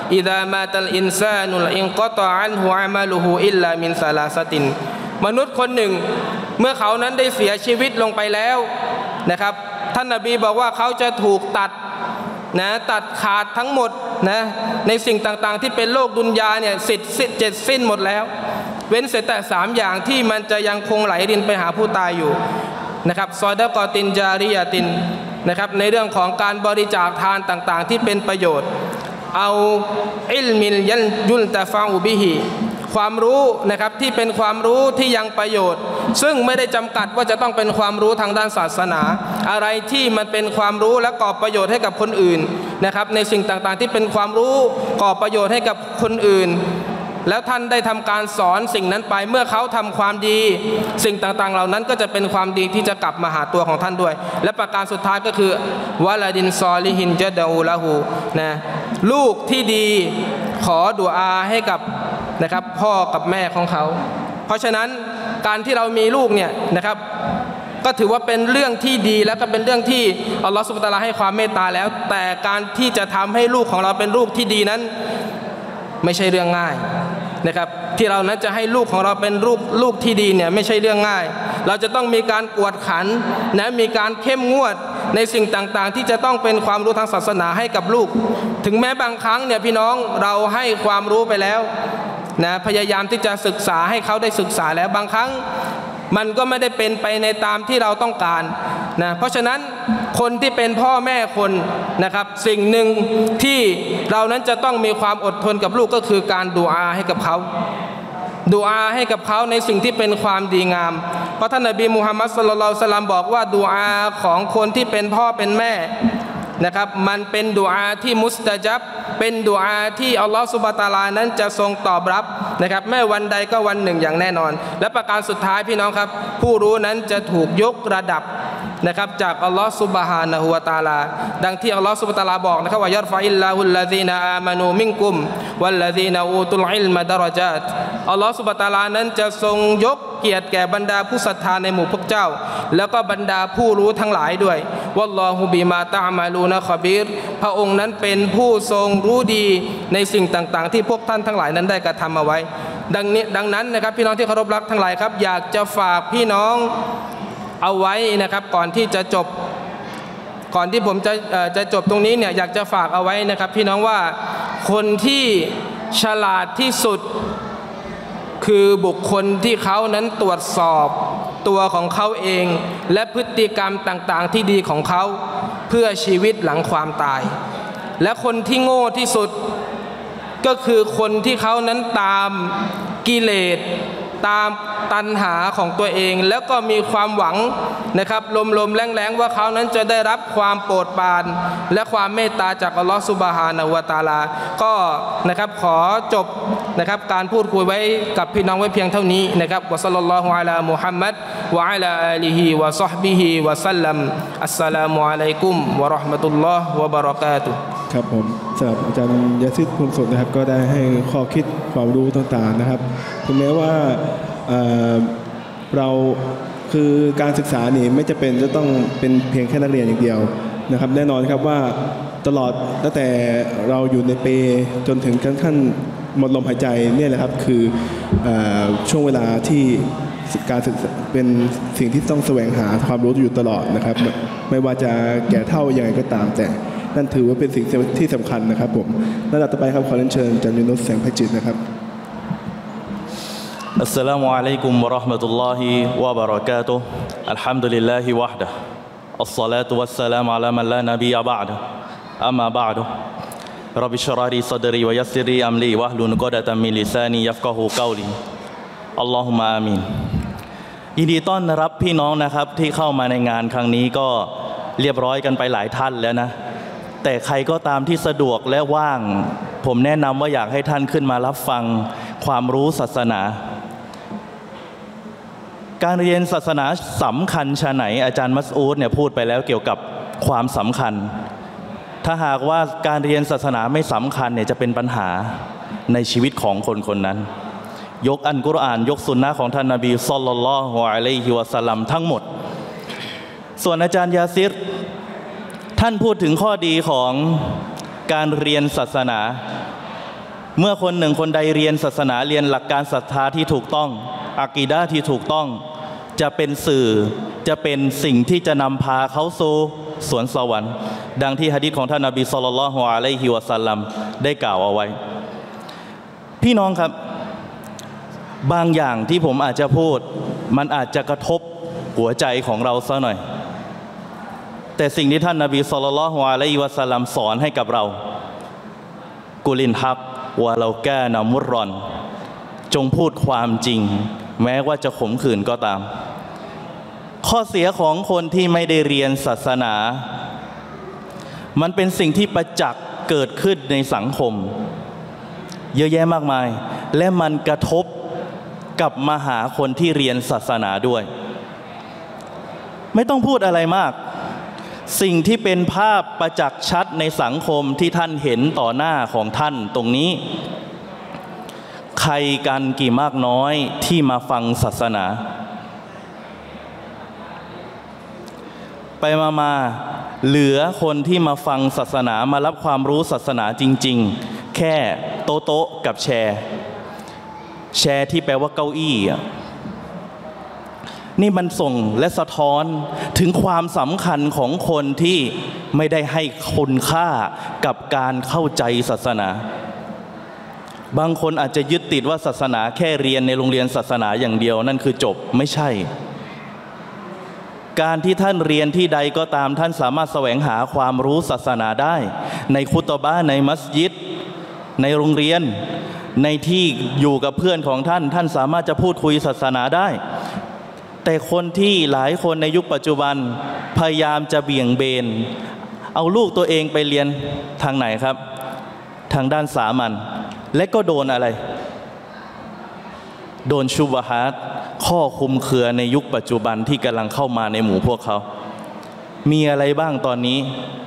อิดามาตัลอินซานุลอินกอตออันฮุอามัลุฮุอิลลามินซาลาซาตินมนุษย์คนหนึ่งเมื่อเขานั้นได้เสียชีวิตลงไปแล้วนะครับท่านนบีบอกว่าเขาจะถูกตัดนะตัดขาดทั้งหมดนะในสิ่งต่างๆที่เป็นโลกดุนยาเนี่ยสิทธิ์เจ็ดสิ้นหมดแล้วเว้นเสียแต่สามอย่างที่มันจะยังคงไหลรินไปหาผู้ตายอยู่นะครับซอดะกอตินจาริยะตินนะครับในเรื่องของการบริจาคทานต่างๆที่เป็นประโยชน์เอาอิลมิลยันยุลตะฟาอูบิฮิความรู้นะครับที่เป็นความรู้ที่ยังประโยชน์ซึ่งไม่ได้จำกัดว่าจะต้องเป็นความรู้ทางด้านศาสนาอะไรที่มันเป็นความรู้และก่อประโยชน์ให้กับคนอื่นนะครับในสิ่งต่างๆที่เป็นความรู้ก่อประโยชน์ให้กับคนอื่นแล้วท่านได้ทำการสอนสิ่งนั้นไปเมื่อเขาทำความดีสิ่งต่างๆเหล่านั้นก็จะเป็นความดีที่จะกลับมาหาตัวของท่านด้วยและประการสุดท้ายก็คือวะลาดินซอลิฮินจะดะอูละหูนะลูกที่ดีขอดุอาให้กับนะครับพ่อกับแม่ของเขาเพราะฉะนั้นการที่เรามีลูกเนี่ยนะครับก็ถือว่าเป็นเรื่องที่ดีแล้วก็เป็นเรื่องที่อัลลอฮฺซุบฮานะฮูวะตะอาลาให้ความเมตตาแล้วแต่การที่จะทำให้ลูกของเราเป็นลูกที่ดีนั้นไม่ใช่เรื่องง่ายนะครับที่เรานั้นจะให้ลูกของเราเป็นลูกลูกที่ดีเนี่ยไม่ใช่เรื่องง่ายเราจะต้องมีการกวดขันนะมีการเข้มงวดในสิ่งต่างๆที่จะต้องเป็นความรู้ทางศาสนาให้กับลูกถึงแม้บางครั้งเนี่ยพี่น้องเราให้ความรู้ไปแล้วนะพยายามที่จะศึกษาให้เขาได้ศึกษาแล้วบางครั้งมันก็ไม่ได้เป็นไปในตามที่เราต้องการนะเพราะฉะนั้นคนที่เป็นพ่อแม่คนนะครับสิ่งหนึ่งที่เรานั้นจะต้องมีความอดทนกับลูกก็คือการดุอาให้กับเขาดุอาให้กับเขาในสิ่งที่เป็นความดีงามเพราะท่านนบีมุฮัมมัดศ็อลลัลลอฮุอะลัยฮิวะซัลลัมบอกว่าดุอาของคนที่เป็นพ่อเป็นแม่นะครับมันเป็นดุอาที่มุสตะญับเป็นดุอาที่อัลลอฮฺซุบฮานะฮูวะตะอาลานั้นจะทรงตอบรับนะครับแม้วันใดก็วันหนึ่งอย่างแน่นอนและประการสุดท้ายพี่น้องครับผู้รู้นั้นจะถูกยกระดับนะครับจากอัลลอฮฺซุบฮานะฮูวะตะอาลาดังที่อัลลอฮฺซุบฮานะฮูวะตะอาลาบอกนะครับว่ายัรฟะอิลลาฮุลลซีนาอามานูมินกุมวัลลซีนาอูตุลอิลมะดะเราะญาตอัลลอฮฺซุบฮานะฮูวะตะอาลานั้นจะทรงยกเกียรติแก่บรรดาผู้ศรัทธาในหมู่พวกเจ้าแล้วก็บรรดาผู้รู้ทั้งหลายด้วยวัลลอฮุบิมาตะอ์มาลูนะคอบีรพระองค์นั้นเป็นผู้ทรงรู้ดีในสิ่งต่างๆที่พวกท่านทั้งหลายนั้นได้กระทำเอาไว้ดังนี้ดังนั้นนะครับพี่น้องที่เคารพรักทั้งหลายครับอยากจะฝากพี่น้องเอาไว้นะครับก่อนที่จะจบก่อนที่ผมจะจะจบตรงนี้เนี่ยอยากจะฝากเอาไว้นะครับพี่น้องว่าคนที่ฉลาดที่สุดคือบุคคลที่เขานั้นตรวจสอบตัวของเขาเองและพฤติกรรมต่างๆที่ดีของเขาเพื่อชีวิตหลังความตายและคนที่โง่ที่สุดก็คือคนที่เขานั้นตามกิเลสตามตัณหาของตัวเองแล้วก็มีความหวังนะครับลมๆแรงๆว่าเขานั้นจะได้รับความโปรดปรานและความเมตตาจากอัลลอฮฺซุบฮานะฮูวะตะอาลาก็นะครับขอจบนะครับการพูดคุยไว้กับพี่น้องไว้เพียงเท่านี้นะครับวะศ็อลลัลลอฮุอะลามุฮัมมัดวะอะลาอาลิฮิวะศอฮบิฮิวะซัลลัมอัสสลามุอะลัยกุมวะเราะห์มะตุลลอฮ์วะบะเราะกาตุฮ์ครับผมสำหรับอาจารย์ยาซิดภูมิสุขนะครับก็ได้ให้ข้อคิดความรู้ต่างๆนะครับถึงแม้ว่าเอ่อเราคือการศึกษานี่ไม่จะเป็นจะต้องเป็นเพียงแค่นักเรียนอย่างเดียวนะครับแน่นอนครับว่าตลอดตั้งแต่เราอยู่ในเปจนถึงขั้นหมดลมหายใจเนี่ยแหละครับคือเอ่อช่วงเวลาที่การศึกษาเป็นสิ่งที่ต้องแสวงหาความรู้อยู่ตลอดนะครับไม่ว่าจะแก่เท่ายังไงก็ตามแต่นั่นถือว่าเป็นสิ่งที่สำคัญนะครับผมระดับต่อไปครับขอเรียนเชิญอาจารย์ยูนุสแสงไพจิตรนะครับอัสสลามุอะลัยกุมวะเราะห์มะตุลลอฮิวะบะเราะกาตุฮ์อัลฮัมดุลิลลาฮิวะฮ์ดะฮ์อัสศอลาตุวัสสลามุอะลามันลานะบียะบะอ์ดะฮ์อัมมาบะอ์ดุร็อบบิชเราะห์ลีซัดรีวะยัสซิรลีอัมรีวะฮลุล อุกดะตัมมินลิซานียัฟกะฮูกอลีอัลลอฮุมมะอามีนยินดีต้อนรับพี่น้องนะครับที่เข้ามาในงานครั้งนี้ก็เรียบร้อยกันไปหลายท่านแล้วนะแต่ใครก็ตามที่สะดวกและว่างผมแนะนำว่าอยากให้ท่านขึ้นมารับฟังความรู้ศาสนาการเรียนศาสนาสำคัญชะไหนอาจารย์มัสอูดเนี่ยพูดไปแล้วเกี่ยวกับความสำคัญถ้าหากว่าการเรียนศาสนาไม่สำคัญเนี่ยจะเป็นปัญหาในชีวิตของคนคนนั้นยกอัลกุรอานยกสุนนะของท่านนบีศ็อลลัลลอฮุอะลัยฮิวะซัลลัมทั้งหมดส่วนอาจารย์ยาซิรท่านพูดถึงข้อดีของการเรียนศาสนาเมื่อคนหนึ่งคนใดเรียนศาสนาเรียนหลักการศรัทธาที่ถูกต้องอากีดะห์ที่ถูกต้องจะเป็นสื่อจะเป็นสิ่งที่จะนำพาเขาสู่สวนสวรรค์ดังที่หะดีษของท่านนบีศ็อลลัลลอฮุอะลัยฮิวะซัลลัมได้กล่าวเอาไว้พี่น้องครับบางอย่างที่ผมอาจจะพูดมันอาจจะกระทบหัวใจของเราซะหน่อยแต่สิ่งที่ท่านนบีศ็อลลัลลอฮุอะลัยฮิวะซัลลัมสอนให้กับเรากุลินฮักวะลาแกนะมุรรอนจงพูดความจริงแม้ว่าจะขมขื่นก็ตามข้อเสียของคนที่ไม่ได้เรียนศาสนามันเป็นสิ่งที่ประจักษ์เกิดขึ้นในสังคมเยอะแยะมากมายและมันกระทบกับมหาคนที่เรียนศาสนาด้วยไม่ต้องพูดอะไรมากสิ่งที่เป็นภาพประจักษ์ชัดในสังคมที่ท่านเห็นต่อหน้าของท่านตรงนี้ใครกันกี่มากน้อยที่มาฟังศาสนาไปมามาเหลือคนที่มาฟังศาสนามารับความรู้ศาสนาจริงๆแค่โต๊ะโต๊ะกับแชร์แชร์ที่แปลว่าเก้าอี้นี่มันส่งและสะท้อนถึงความสำคัญของคนที่ไม่ได้ให้คุณค่ากับการเข้าใจศาสนาบางคนอาจจะยึดติดว่าศาสนาแค่เรียนในโรงเรียนศาสนาอย่างเดียวนั่นคือจบไม่ใช่การที่ท่านเรียนที่ใดก็ตามท่านสามารถแสวงหาความรู้ศาสนาได้ในคุตบะห์ในมัสยิดในโรงเรียนในที่อยู่กับเพื่อนของท่านท่านสามารถจะพูดคุยศาสนาได้แต่คนที่หลายคนในยุคปัจจุบันพยายามจะเบี่ยงเบนเอาลูกตัวเองไปเรียนทางไหนครับทางด้านสามัญและก็โดนอะไรโดนชุบฮาตข้อคุมเครือในยุคปัจจุบันที่กำลังเข้ามาในหมู่พวกเขามีอะไรบ้างตอนนี้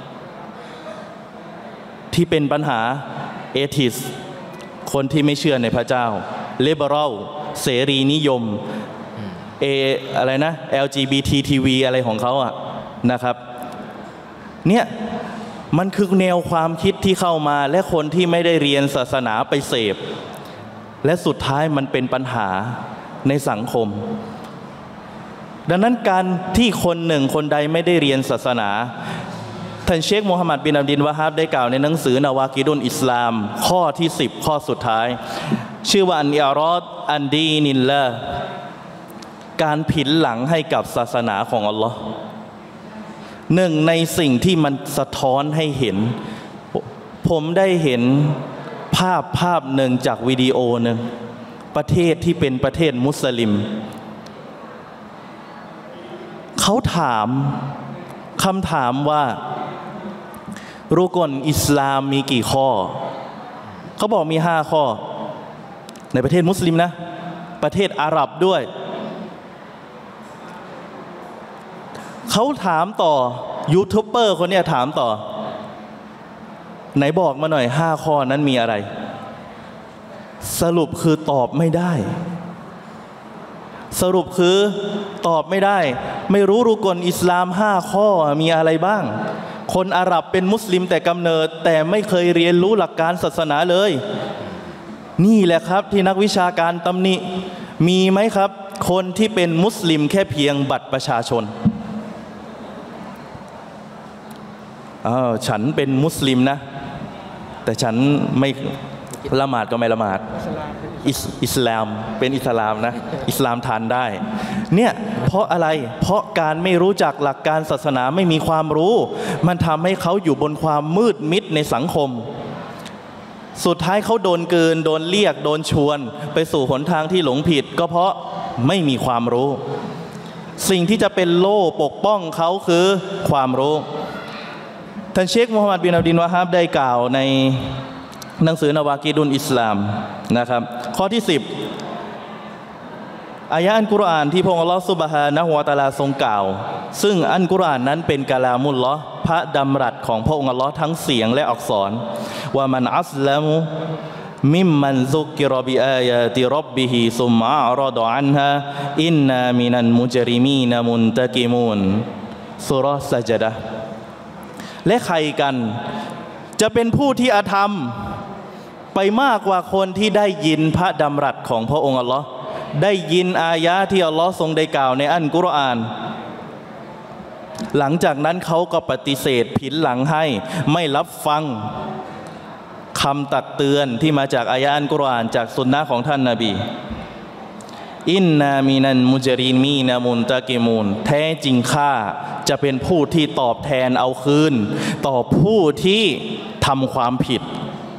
ที่เป็นปัญหาเอทิสคนที่ไม่เชื่อในพระเจ้าเลเบอรัลเสรีนิยมเออะไรนะ แอล จี บี ที ที วี อะไรของเขาอ่ะนะครับเนี่ยมันคือแนวความคิดที่เข้ามาและคนที่ไม่ได้เรียนศาสนาไปเสพและสุดท้ายมันเป็นปัญหาในสังคมดังนั้นการที่คนหนึ่งคนใดไม่ได้เรียนศาสนาท่านเชคมูฮัมหมัดบินอับดิลวะฮาบได้กล่าวในหนังสือนาวากิดุลอิสลามข้อที่สิบข้อสุดท้ายชื่อว่าอันอิอรอดอันดีนิลละการผินหลังให้กับศาสนาของอัลลอฮ์หนึ่งในสิ่งที่มันสะท้อนให้เห็นผมได้เห็นภาพภาพหนึ่งจากวิดีโอหนึ่งประเทศที่เป็นประเทศมุสลิมเขาถามคำถามว่ารุกนอิสลามมีกี่ข้อเขาบอกมีห้าข้อในประเทศมุสลิมนะประเทศอาหรับด้วยเขาถามต่อยูทูบเบอร์คนนี้ถามต่อไหนบอกมาหน่อยห้าข้อนั้นมีอะไรสรุปคือตอบไม่ได้สรุปคือตอบไม่ได้ไม่รู้รุกนอิสลามห้าข้อมีอะไรบ้างคนอาหรับเป็นมุสลิมแต่กำเนิดแต่ไม่เคยเรียนรู้หลักการศาสนาเลยนี่แหละครับที่นักวิชาการตำหนิมีไหมครับคนที่เป็นมุสลิมแค่เพียงบัตรประชาชนอ้าวฉันเป็นมุสลิมนะแต่ฉันไม่ละหมาดก็ไม่ละหมาดอิสลามเป็นอิสลามนะอิสลามทานได้เนี่ยเพราะอะไรเพราะการไม่รู้จักหลักการศาสนาไม่มีความรู้มันทำให้เขาอยู่บนความมืดมิดในสังคมสุดท้ายเขาโดนเกินโดนเรียกโดนชวนไปสู่หนทางที่หลงผิดก็เพราะไม่มีความรู้สิ่งที่จะเป็นโล่ปกป้องเขาคือความรู้ท่านเชคมูฮัมหมัดบินอับดิลวะฮาบได้กล่าวในหนังสือนาวากิดุลอิสลามนะครับข้อที่สิบอายะห์อัลกุรอานที่พระองค์อัลเลาะห์ซุบฮานะฮูวะตะอาลาทรงกล่าวซึ่งอัลกุรอานนั้นเป็นกะลามุลลอฮ์พระดำรัสของพระองค์อัลเลาะห์ทั้งเสียงและอักษรว่ามันอัสละมุมิมมันซุกิรบิอายาติร็อบบิฮิซุมมะอัรฎออันฮาอินนามินัลมุจริมีนมุนตะกิมูนซูเราะห์ซะญะดะห์และใครกันจะเป็นผู้ที่อาธรรมไปมากกว่าคนที่ได้ยินพระดำรัสของพระองค์อัลลอฮ์ได้ยินอายะที่อัลลอฮ์ทรงได้กล่าวในอัลกุรอานหลังจากนั้นเขาก็ปฏิเสธผินหลังให้ไม่รับฟังคำตักเตือนที่มาจากอายะอัลกุรอานจากสุนนะของท่านนบีอินนามินันมุจริมีนามุนตะกิมูนแท้จริงข้าจะเป็นผู้ที่ตอบแทนเอาคืนต่อผู้ที่ทำความผิด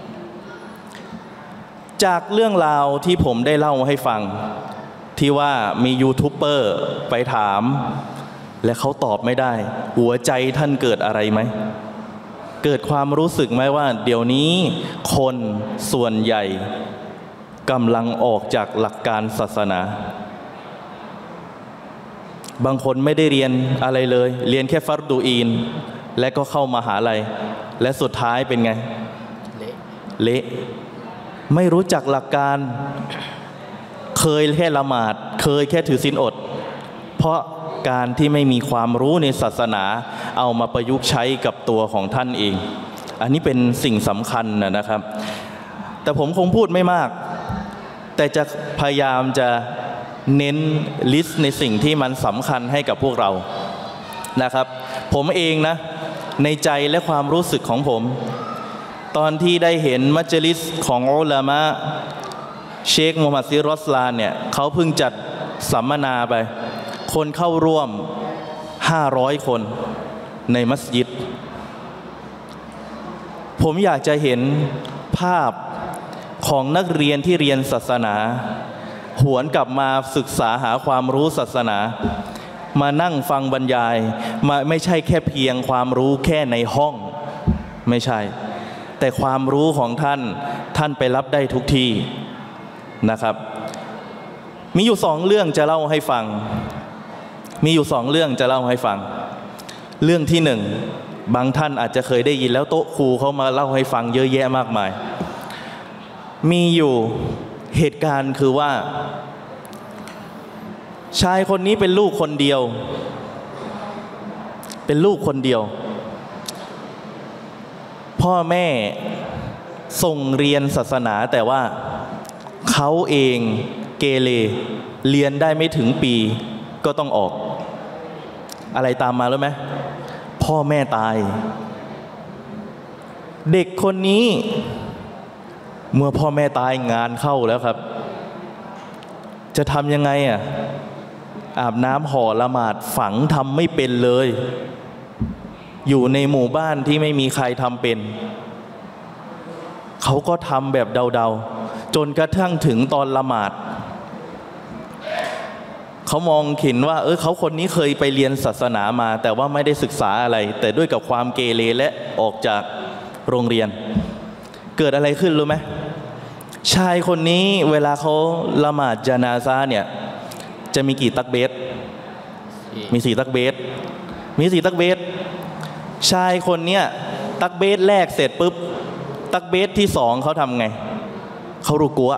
จากเรื่องราวที่ผมได้เล่าให้ฟังที่ว่ามียูทูบเบอร์ไปถามและเขาตอบไม่ได้หัวใจท่านเกิดอะไรไหมเกิดความรู้สึกไหมว่าเดี๋ยวนี้คนส่วนใหญ่กำลังออกจากหลักการศาสนาบางคนไม่ได้เรียนอะไรเลยเรียนแค่ฟัรดูอีนและก็เข้ามหาลัยและสุดท้ายเป็นไงเละเละไม่รู้จักหลักการเคยแค่ละหมาดเคยแค่ถือศีลอดเพราะการที่ไม่มีความรู้ในศาสนาเอามาประยุกต์ใช้กับตัวของท่านเองอันนี้เป็นสิ่งสำคัญนะครับแต่ผมคงพูดไม่มากแต่จะพยายามจะเน้นลิสต์ในสิ่งที่มันสำคัญให้กับพวกเรานะครับผมเองนะในใจและความรู้สึกของผมตอนที่ได้เห็นมัจลิสของอุลามะเชคมูฮัมหมัดซิรอสลานเนี่ยเขาเพิ่งจัดสัมมนาไปคนเข้าร่วมห้าร้อยคนในมัสยิดผมอยากจะเห็นภาพของนักเรียนที่เรียนศาสนาหวนกลับมาศึกษาหาความรู้ศาสนามานั่งฟังบรรยายมาไม่ใช่แค่เพียงความรู้แค่ในห้องไม่ใช่แต่ความรู้ของท่านท่านไปรับได้ทุกที่นะครับมีอยู่สองเรื่องจะเล่าให้ฟังมีอยู่สองเรื่องจะเล่าให้ฟังเรื่องที่หนึ่งบางท่านอาจจะเคยได้ยินแล้วโต๊ะครูเขามาเล่าให้ฟังเยอะแยะมากมายมีอยู่เหตุการณ์คือว่าชายคนนี้เป็นลูกคนเดียวเป็นลูกคนเดียวพ่อแม่ส่งเรียนศาสนาแต่ว่าเขาเองเกเรเรียนได้ไม่ถึงปีก็ต้องออกอะไรตามมารู้ไหมพ่อแม่ตายเด็กคนนี้เมื่อพ่อแม่ตายงานเข้าแล้วครับจะทำยังไงอ่ะอาบน้ำห่อละหมาดฝังทำไม่เป็นเลยอยู่ในหมู่บ้านที่ไม่มีใครทำเป็นเขาก็ทำแบบเดาๆจนกระทั่งถึงตอนละหมาดเขามองเห็นว่าเออเขาคนนี้เคยไปเรียนศาสนามาแต่ว่าไม่ได้ศึกษาอะไรแต่ด้วยกับความเกเรและออกจากโรงเรียนเกิดอะไรขึ้นรู้ไหมชายคนนี้เวลาเขาละหมาดญะนาซะห์เนี่ยจะมีกี่ตักเบสมีสี่ตักเบสมีสี่ตักเบสชายคนเนี้ยตักเบสแรกเสร็จปุ๊บตักเบสที่สองเขาทำไงเขารุกัว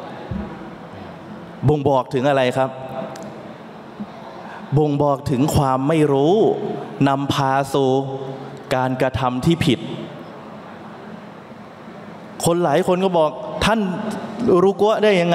บ่งบอกถึงอะไรครับบ่งบอกถึงความไม่รู้นำพาสู่การกระทำที่ผิดคนหลายคนก็บอกท่านรุกัวได้ยังไง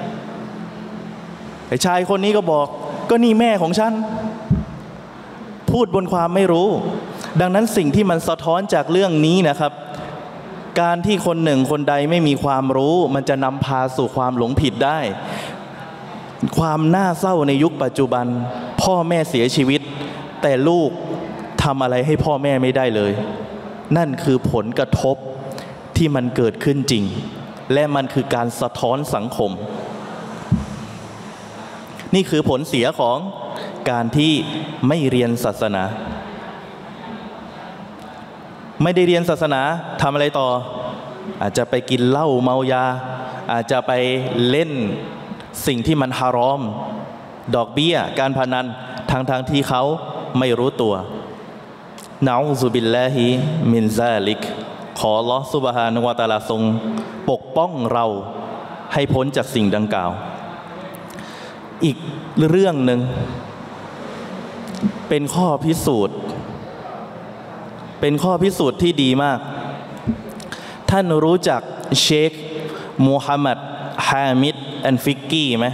ไอ้ชายคนนี้ก็บอกก็นี่แม่ของฉันพูดบนความไม่รู้ดังนั้นสิ่งที่มันสะท้อนจากเรื่องนี้นะครับการที่คนหนึ่งคนใดไม่มีความรู้มันจะนำพาสู่ความหลงผิดได้ความน่าเศร้าในยุคปัจจุบันพ่อแม่เสียชีวิตแต่ลูกทำอะไรให้พ่อแม่ไม่ได้เลยนั่นคือผลกระทบที่มันเกิดขึ้นจริงและมันคือการสะท้อนสังคมนี่คือผลเสียของการที่ไม่เรียนศาสนาไม่ได้เรียนศาสนาทำอะไรต่ออาจจะไปกินเหล้าเมายาอาจจะไปเล่นสิ่งที่มันฮารอมดอกเบี้ยการพนันทางทางที่เขาไม่รู้ตัวนะอูซุบิลลาฮิมินซาลิกขออัลเลาะห์ซุบฮานะฮูวะตะอาลาทรงปกป้องเราให้พ้นจากสิ่งดังกล่าวอีกเรื่องหนึ่งเป็นข้อพิสูจน์เป็นข้อพิสูจน์ที่ดีมากท่านรู้จักเชคมูฮัมหมัดฮามิดอันฟิกกี้ไหม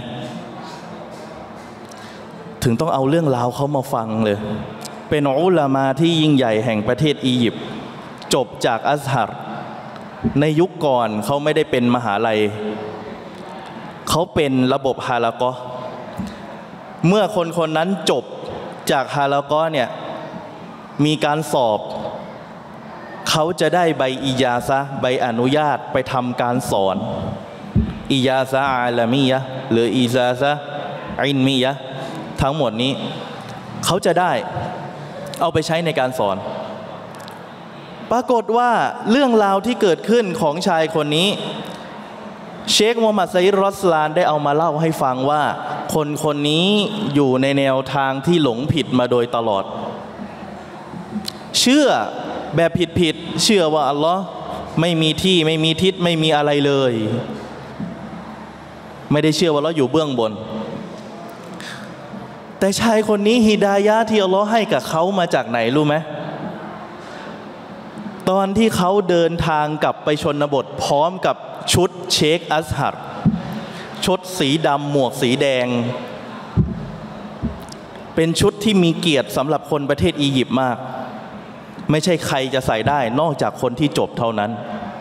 ถึงต้องเอาเรื่องราวเขามาฟังเลยเป็นอุลามาที่ยิ่งใหญ่แห่งประเทศอียิปต์จบจากอัซฮัรในยุคก่อนเขาไม่ได้เป็นมหาลัยเขาเป็นระบบฮาลากอเมื่อคนคนนั้นจบจากฮาลากอเนี่ยมีการสอบเขาจะได้ใบอิจาซะห์ใบอนุญาตไปทำการสอนอิจาซะห์อาลามียะห์หรืออิจาซะห์อิลมียะห์ทั้งหมดนี้เขาจะได้เอาไปใช้ในการสอนปรากฏว่าเรื่องราวที่เกิดขึ้นของชายคนนี้เชคมูฮัมหมัด ซะอีด รอสลานได้เอามาเล่าให้ฟังว่าคนคนนี้อยู่ในแนวทางที่หลงผิดมาโดยตลอดเชื่อแบบผิดๆเชื่อว่าอัลลอฮ์ไม่มีที่ไม่มีทิศไม่มีอะไรเลยไม่ได้เชื่อว่าอัลลอฮ์อยู่เบื้องบนแต่ชายคนนี้ฮิดายะห์ที่อัลลอฮ์ให้กับเขามาจากไหนรู้ไหมตอนที่เขาเดินทางกลับไปชนบทพร้อมกับชุดเชคอัซฮัรชุดสีดำหมวกสีแดงเป็นชุดที่มีเกียรติสำหรับคนประเทศอียิปต์มากไม่ใช่ใครจะใส่ได้นอกจากคนที่จบเท่านั้น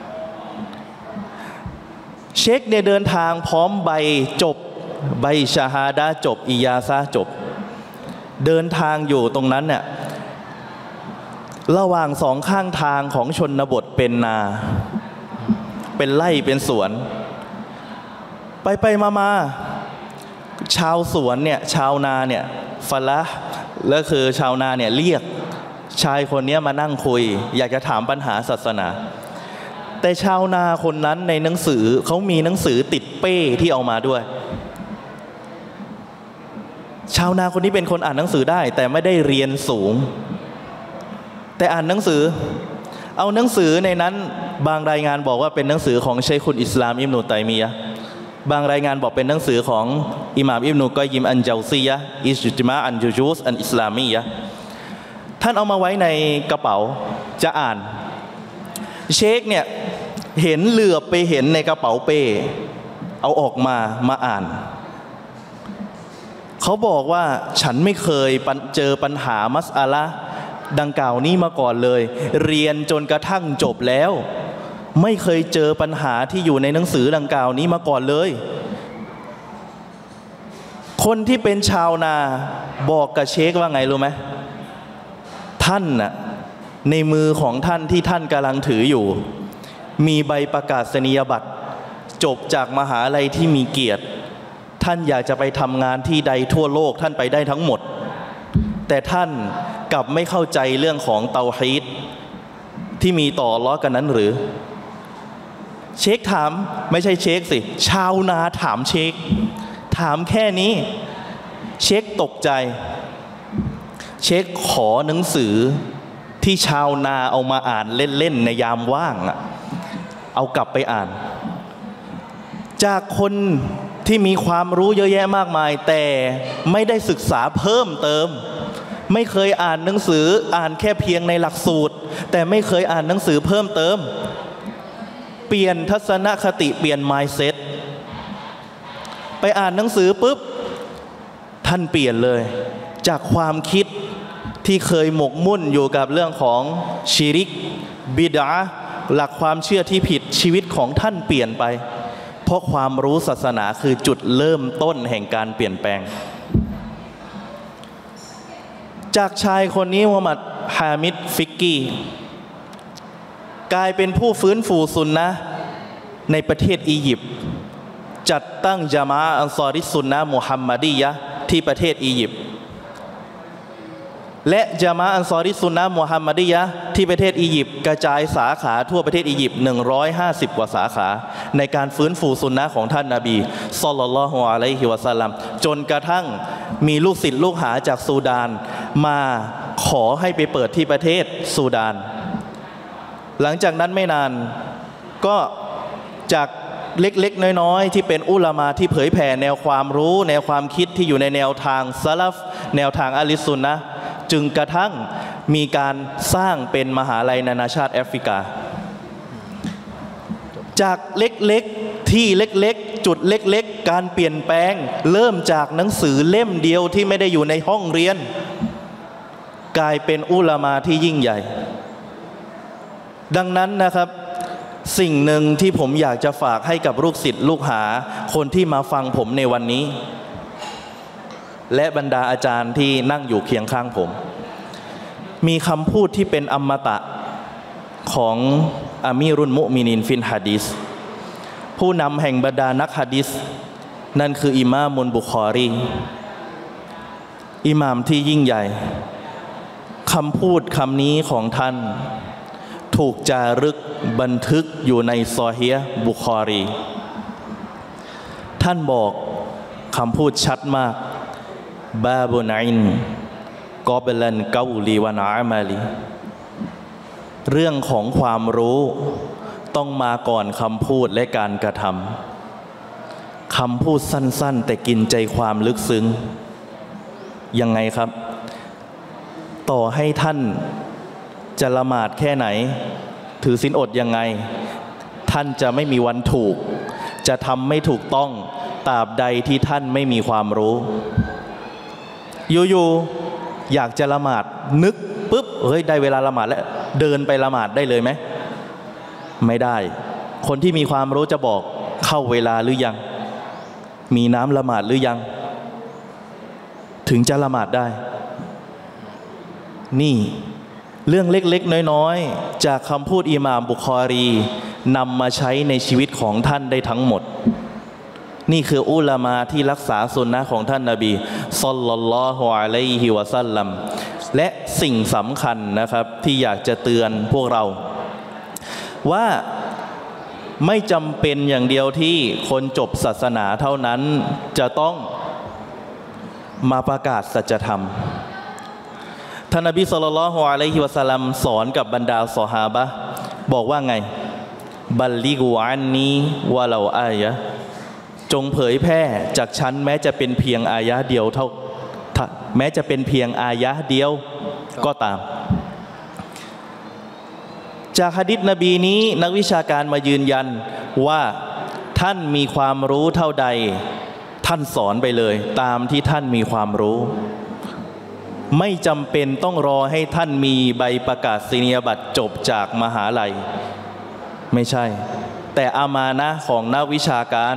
เชคเนี่ยเดินทางพร้อมใบจบใบชาฮาดะห์จบอิยาซะห์จบเดินทางอยู่ตรงนั้นเนี่ยระหว่างสองข้างทางของชนบทเป็นนาเป็นไร่เป็นสวนไปไปมามาชาวสวนเนี่ยชาวนาเนี่ยฟะละและคือชาวนาเนี่ยเรียกชายคนนี้มานั่งคุยอยากจะถามปัญหาศาสนาแต่ชาวนาคนนั้นในหนังสือเขามีหนังสือติดเป้ที่เอามาด้วยชาวนาคนนี้เป็นคนอ่านหนังสือได้แต่ไม่ได้เรียนสูงแต่อ่านหนังสือเอาหนังสือในนั้นบางรายงานบอกว่าเป็นหนังสือของชัยคุลอิสลามอิบนุตัยมียะห์บางรายงานบอกเป็นหนังสือของอิหม่ามอิบนุกอยยิมอันเจาซียะห์อิจติมาอันจุจูสอันอิสลามียะห์ท่านเอามาไว้ในกระเป๋าจะอ่านเชคเนี่ยเห็นเหลือบไปเห็นในกระเป๋าเป้เอาออกมามาอ่านเขาบอกว่าฉันไม่เคยเจอปัญหามัสอะละห์ดังกล่าวนี้มาก่อนเลยเรียนจนกระทั่งจบแล้วไม่เคยเจอปัญหาที่อยู่ในหนังสือดังกล่าวนี้มาก่อนเลยคนที่เป็นชาวนาบอกกับเชคว่าไงรู้ไหมท่านน่ะในมือของท่านที่ท่านกำลังถืออยู่มีใบประกาศนียบัตรจบจากมหาลัยที่มีเกียรติท่านอยากจะไปทำงานที่ใดทั่วโลกท่านไปได้ทั้งหมดแต่ท่านกลับไม่เข้าใจเรื่องของเตาฮีดที่มีต่ออัลเลาะห์กันนั้นหรือเชคถามไม่ใช่เชคสิชาวนาถามเชคถามแค่นี้เชคตกใจเชคขอหนังสือที่ชาวนาเอามาอ่านเล่นๆในยามว่างอะเอากลับไปอ่านจากคนที่มีความรู้เยอะแยะมากมายแต่ไม่ได้ศึกษาเพิ่มเติมไม่เคยอ่านหนังสืออ่านแค่เพียงในหลักสูตรแต่ไม่เคยอ่านหนังสือเพิ่มเติมเปลี่ยนทัศนคติเปลี่ยน mindset ไปอ่านหนังสือปุ๊บท่านเปลี่ยนเลยจากความคิดที่เคยหมกมุ่นอยู่กับเรื่องของชิริกบิดอะห์หลักความเชื่อที่ผิดชีวิตของท่านเปลี่ยนไปเพราะความรู้ศาสนาคือจุดเริ่มต้นแห่งการเปลี่ยนแปลงจากชายคนนี้มูฮัมหมัดฮามิดฟิกกีกลายเป็นผู้ฟื้นฟูซุนนะห์ในประเทศอียิปต์จัดตั้งญะมาอะห์อันซอริสซุนนะห์มุฮัมมัดียะห์ที่ประเทศอียิปต์และญะมาอะห์อันซอริสซุนนะห์มุฮัมมัดียะห์ที่ประเทศอียิปต์กระจายสาขาทั่วประเทศอียิปต์หนึ่งร้อยห้าสิบกว่าสาขาในการฟื้นฟูซุนนะห์ของท่านนบีศ็อลลัลลอฮุอะลัยฮิวะซัลลัมจนกระทั่งมีลูกศิษย์ลูกหาจากซูดานมาขอให้ไปเปิดที่ประเทศซูดานหลังจากนั้นไม่นานก็จากเล็กๆน้อยๆที่เป็นอุลามาที่เผยแผ่แนวความรู้แนวความคิดที่อยู่ในแนวทางซะลัฟแนวทางอะลิซุนนะห์จึงกระทั่งมีการสร้างเป็นมหาลัยนานาชาติแอฟริกาจากเล็กๆที่เล็กๆจุดเล็กๆการเปลี่ยนแปลงเริ่มจากหนังสือเล่มเดียวที่ไม่ได้อยู่ในห้องเรียนกลายเป็นอุลามาที่ยิ่งใหญ่ดังนั้นนะครับสิ่งหนึ่งที่ผมอยากจะฝากให้กับลูกศิษย์ลูกหาคนที่มาฟังผมในวันนี้และบรรดาอาจารย์ที่นั่งอยู่เคียงข้างผมมีคำพูดที่เป็นอมตะของอามีรุลมุมินีนฟินฮะดีษผู้นำแห่งบรรดานักหะดีษนั่นคืออิมามุลบุคอรีอิหม่ามที่ยิ่งใหญ่คำพูดคำนี้ของท่านถูกจารึกบันทึกอยู่ในซอฮีฮ์บุคอรีท่านบอกคำพูดชัดมากบาบุนัยนกอบลันเกาลีวะนาอามาลีเรื่องของความรู้ต้องมาก่อนคำพูดและการกระทำคำพูดสั้นๆแต่กินใจความลึกซึ้งยังไงครับต่อให้ท่านจะละหมาดแค่ไหนถือศีลอดยังไงท่านจะไม่มีวันถูกจะทำไม่ถูกต้องตราบใดที่ท่านไม่มีความรู้อยู่ๆอยากจะละหมาดนึกปุ๊บเฮ้ยได้เวลาละหมาดแล้วเดินไปละหมาดได้เลยไหมไม่ได้คนที่มีความรู้จะบอกเข้าเวลาหรือยังมีน้ำละหมาดหรือยังถึงจะละหมาดได้นี่เรื่องเล็กๆน้อยๆจากคำพูดอิหม่ามบุคอรีนำมาใช้ในชีวิตของท่านได้ทั้งหมดนี่คืออุลามาที่รักษาสุนนะของท่านนบีศ็อลลัลลอฮุอะลัยฮิวะซัลลัมและสิ่งสำคัญนะครับที่อยากจะเตือนพวกเราว่าไม่จำเป็นอย่างเดียวที่คนจบศาสนาเท่านั้นจะต้องมาประกาศสัจธรรมท่านนบีศ็อลลัลลอฮุอะลัยฮิวะซัลลัมสอนกับบรรดาซอฮาบะห์บอกว่าไงบัลลิกูอันนีวะลาอายะจงเผยแพร่จากฉันแม้จะเป็นเพียงอายะเดียวเท่าแม้จะเป็นเพียงอายะเดียวก็ตามจากหะดีษนบีนี้นักวิชาการมายืนยันว่าท่านมีความรู้เท่าใดท่านสอนไปเลยตามที่ท่านมีความรู้ไม่จำเป็นต้องรอให้ท่านมีใบประกาศนียบัตรจบจากมหาลัยไม่ใช่แต่อามานะห์ของนักวิชาการ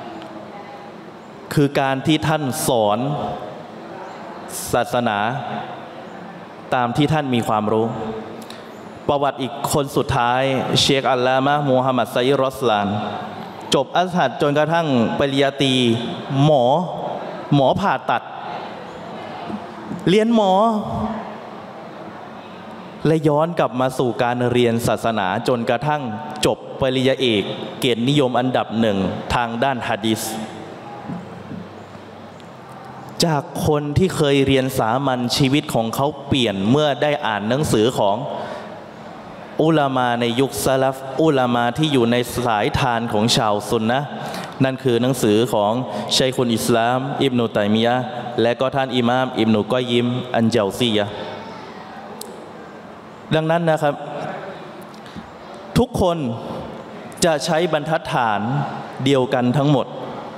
คือการที่ท่านสอนศาสนาตามที่ท่านมีความรู้ประวัติอีกคนสุดท้ายเชคอัลลามะห์มูฮัมหมัดไซยิดรอสลานจบอัซฮัรจนกระทั่งปริญญาตรีหมอหมอผ่าตัดเรียนหมอและย้อนกลับมาสู่การเรียนศาสนาจนกระทั่งจบปริญญาเอกเกียรตินิยมอันดับหนึ่งทางด้านหะดีษจากคนที่เคยเรียนสามัญชีวิตของเขาเปลี่ยนเมื่อได้อ่านหนังสือของอุลามาในยุคซะลัฟอุลามาที่อยู่ในสายทานของชาวซุนนะห์นั่นคือหนังสือของชัยคุลอิสลามอิบนุตัยมียะห์และก็ท่านอิหม่ามอิบนุกอยยิมอันเจาซียะห์ดังนั้นนะครับทุกคนจะใช้บรรทัดฐานเดียวกันทั้งหมด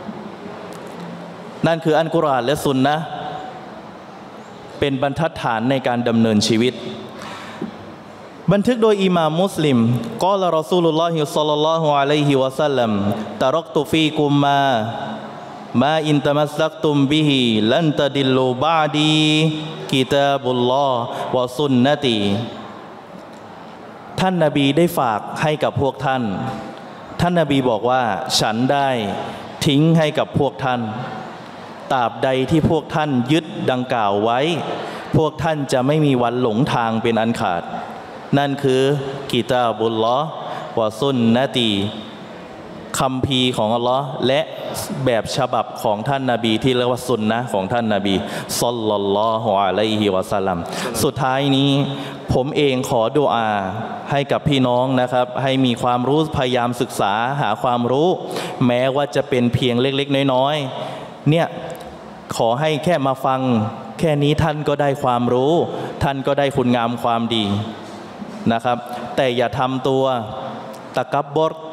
นั่นคืออัลกุรอานและซุนนะห์เป็นบรรทัดฐานในการดำเนินชีวิตบันทึกโดยอิหม่ามมุสลิมกอลารอซูลุลลอฮิศ็อลลัลลอฮุอะลัยฮิวะซัลลัมตะรักตุฟีกุมมามาอินตะมัสซักตุมบิฮิลันตะดิลลูบะอดีกิตาบุลลอฮ์วะซุนนะตีท่านนบีได้ฝากให้กับพวกท่านท่านนบีบอกว่าฉันได้ทิ้งให้กับพวกท่านตราบใดที่พวกท่านยึดดังกล่าวไว้พวกท่านจะไม่มีวันหลงทางเป็นอันขาดนั่นคือกิตาบุลลอฮ์วะซุนนะตีคัมภีร์ของอัลลอฮ์และแบบฉบับของท่านนบีที่เรียกว่าซุนนะห์ของท่านนบีศ็อลลัลลอฮุอะลัยฮิวะซัลลัมสุดท้ายนี้ผมเองขอดุอาให้กับพี่น้องนะครับให้มีความรู้พยายามศึกษาหาความรู้แม้ว่าจะเป็นเพียงเล็กๆน้อยๆเนี่ยขอให้แค่มาฟังแค่นี้ท่านก็ได้ความรู้ท่านก็ได้คุณงามความดีนะครับแต่อย่าทำตัวตะกับบร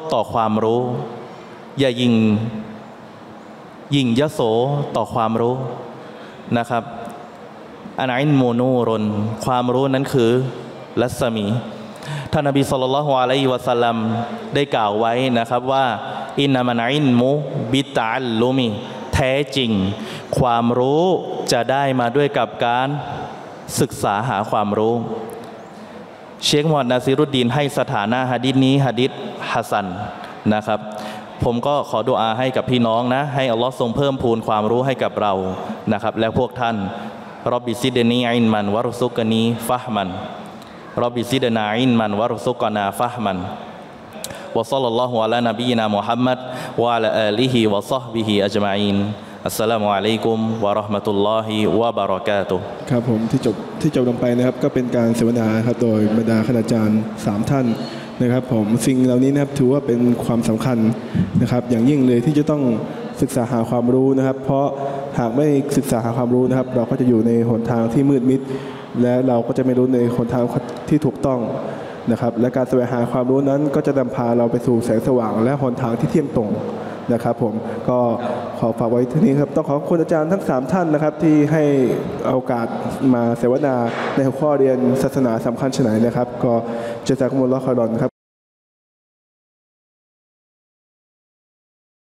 ต่อความรู้ อย่ายิงยิงยโสต่อความรู้นะครับอันอินมูนูรนความรู้นั้นคือรัศมีท่านนบีศ็อลลัลลอฮุอะลัยฮิวะซัลลัมได้กล่าวไว้นะครับว่าอินนามันอินมุบิตะอัลลุมีแท้จริงความรู้จะได้มาด้วยกับการศึกษาหาความรู้เชคมูฮัมหมัดนาซิรุดดีนให้สถานะหะดีษนี้หะดีษฮัสซันนะครับผมก็ขอดุอาให้กับพี่น้องนะให้อัลลอฮ์ทรงเพิ่มพูนความรู้ให้กับเรานะครับและพวกท่านรอบบิซิดนีอินมันวะรุซุกนีฟะฮ์มันรอบบิซิดนาอินมันวะรุซุกนาฟะฮ์มันวะศ็อลลัลลอฮุอะลานบีนามุฮัมมัดวะอะลาอาลิฮิวะศอฮบิฮิอัจมาอีนอัสสลามุอะลัยกุมวะเราะห์มะตุลลอฮิวะบะเราะกาตุฮ์ครับผมที่จบที่จบลงไปนะครับก็เป็นการเสวนาครับโดยบรรดาคณาจารย์สามท่านนะครับผมสิ่งเหล่านี้นะครับถือว่าเป็นความสำคัญนะครับอย่างยิ่งเลยที่จะต้องศึกษาหาความรู้นะครับเพราะหากไม่ศึกษาหาความรู้นะครับเราก็จะอยู่ในหนทางที่มืดมิดและเราก็จะไม่รู้ในหนทางที่ถูกต้องนะครับและการแสวงหาความรู้นั้นก็จะนำพาเราไปสู่แสงสว่างและหนทางที่เที่ยงตรงนะครับผมก็ขอฝากไว้ที่นี้ครับต้องขอบคุณอาจารย์ทั้งสามท่านนะครับที่ให้โอกาสมาเสวนาในหัวข้อเรียนศาสนาสำคัญฉะไหนนะครับก็จะจากมุลลอฮ์คอยรอนครับ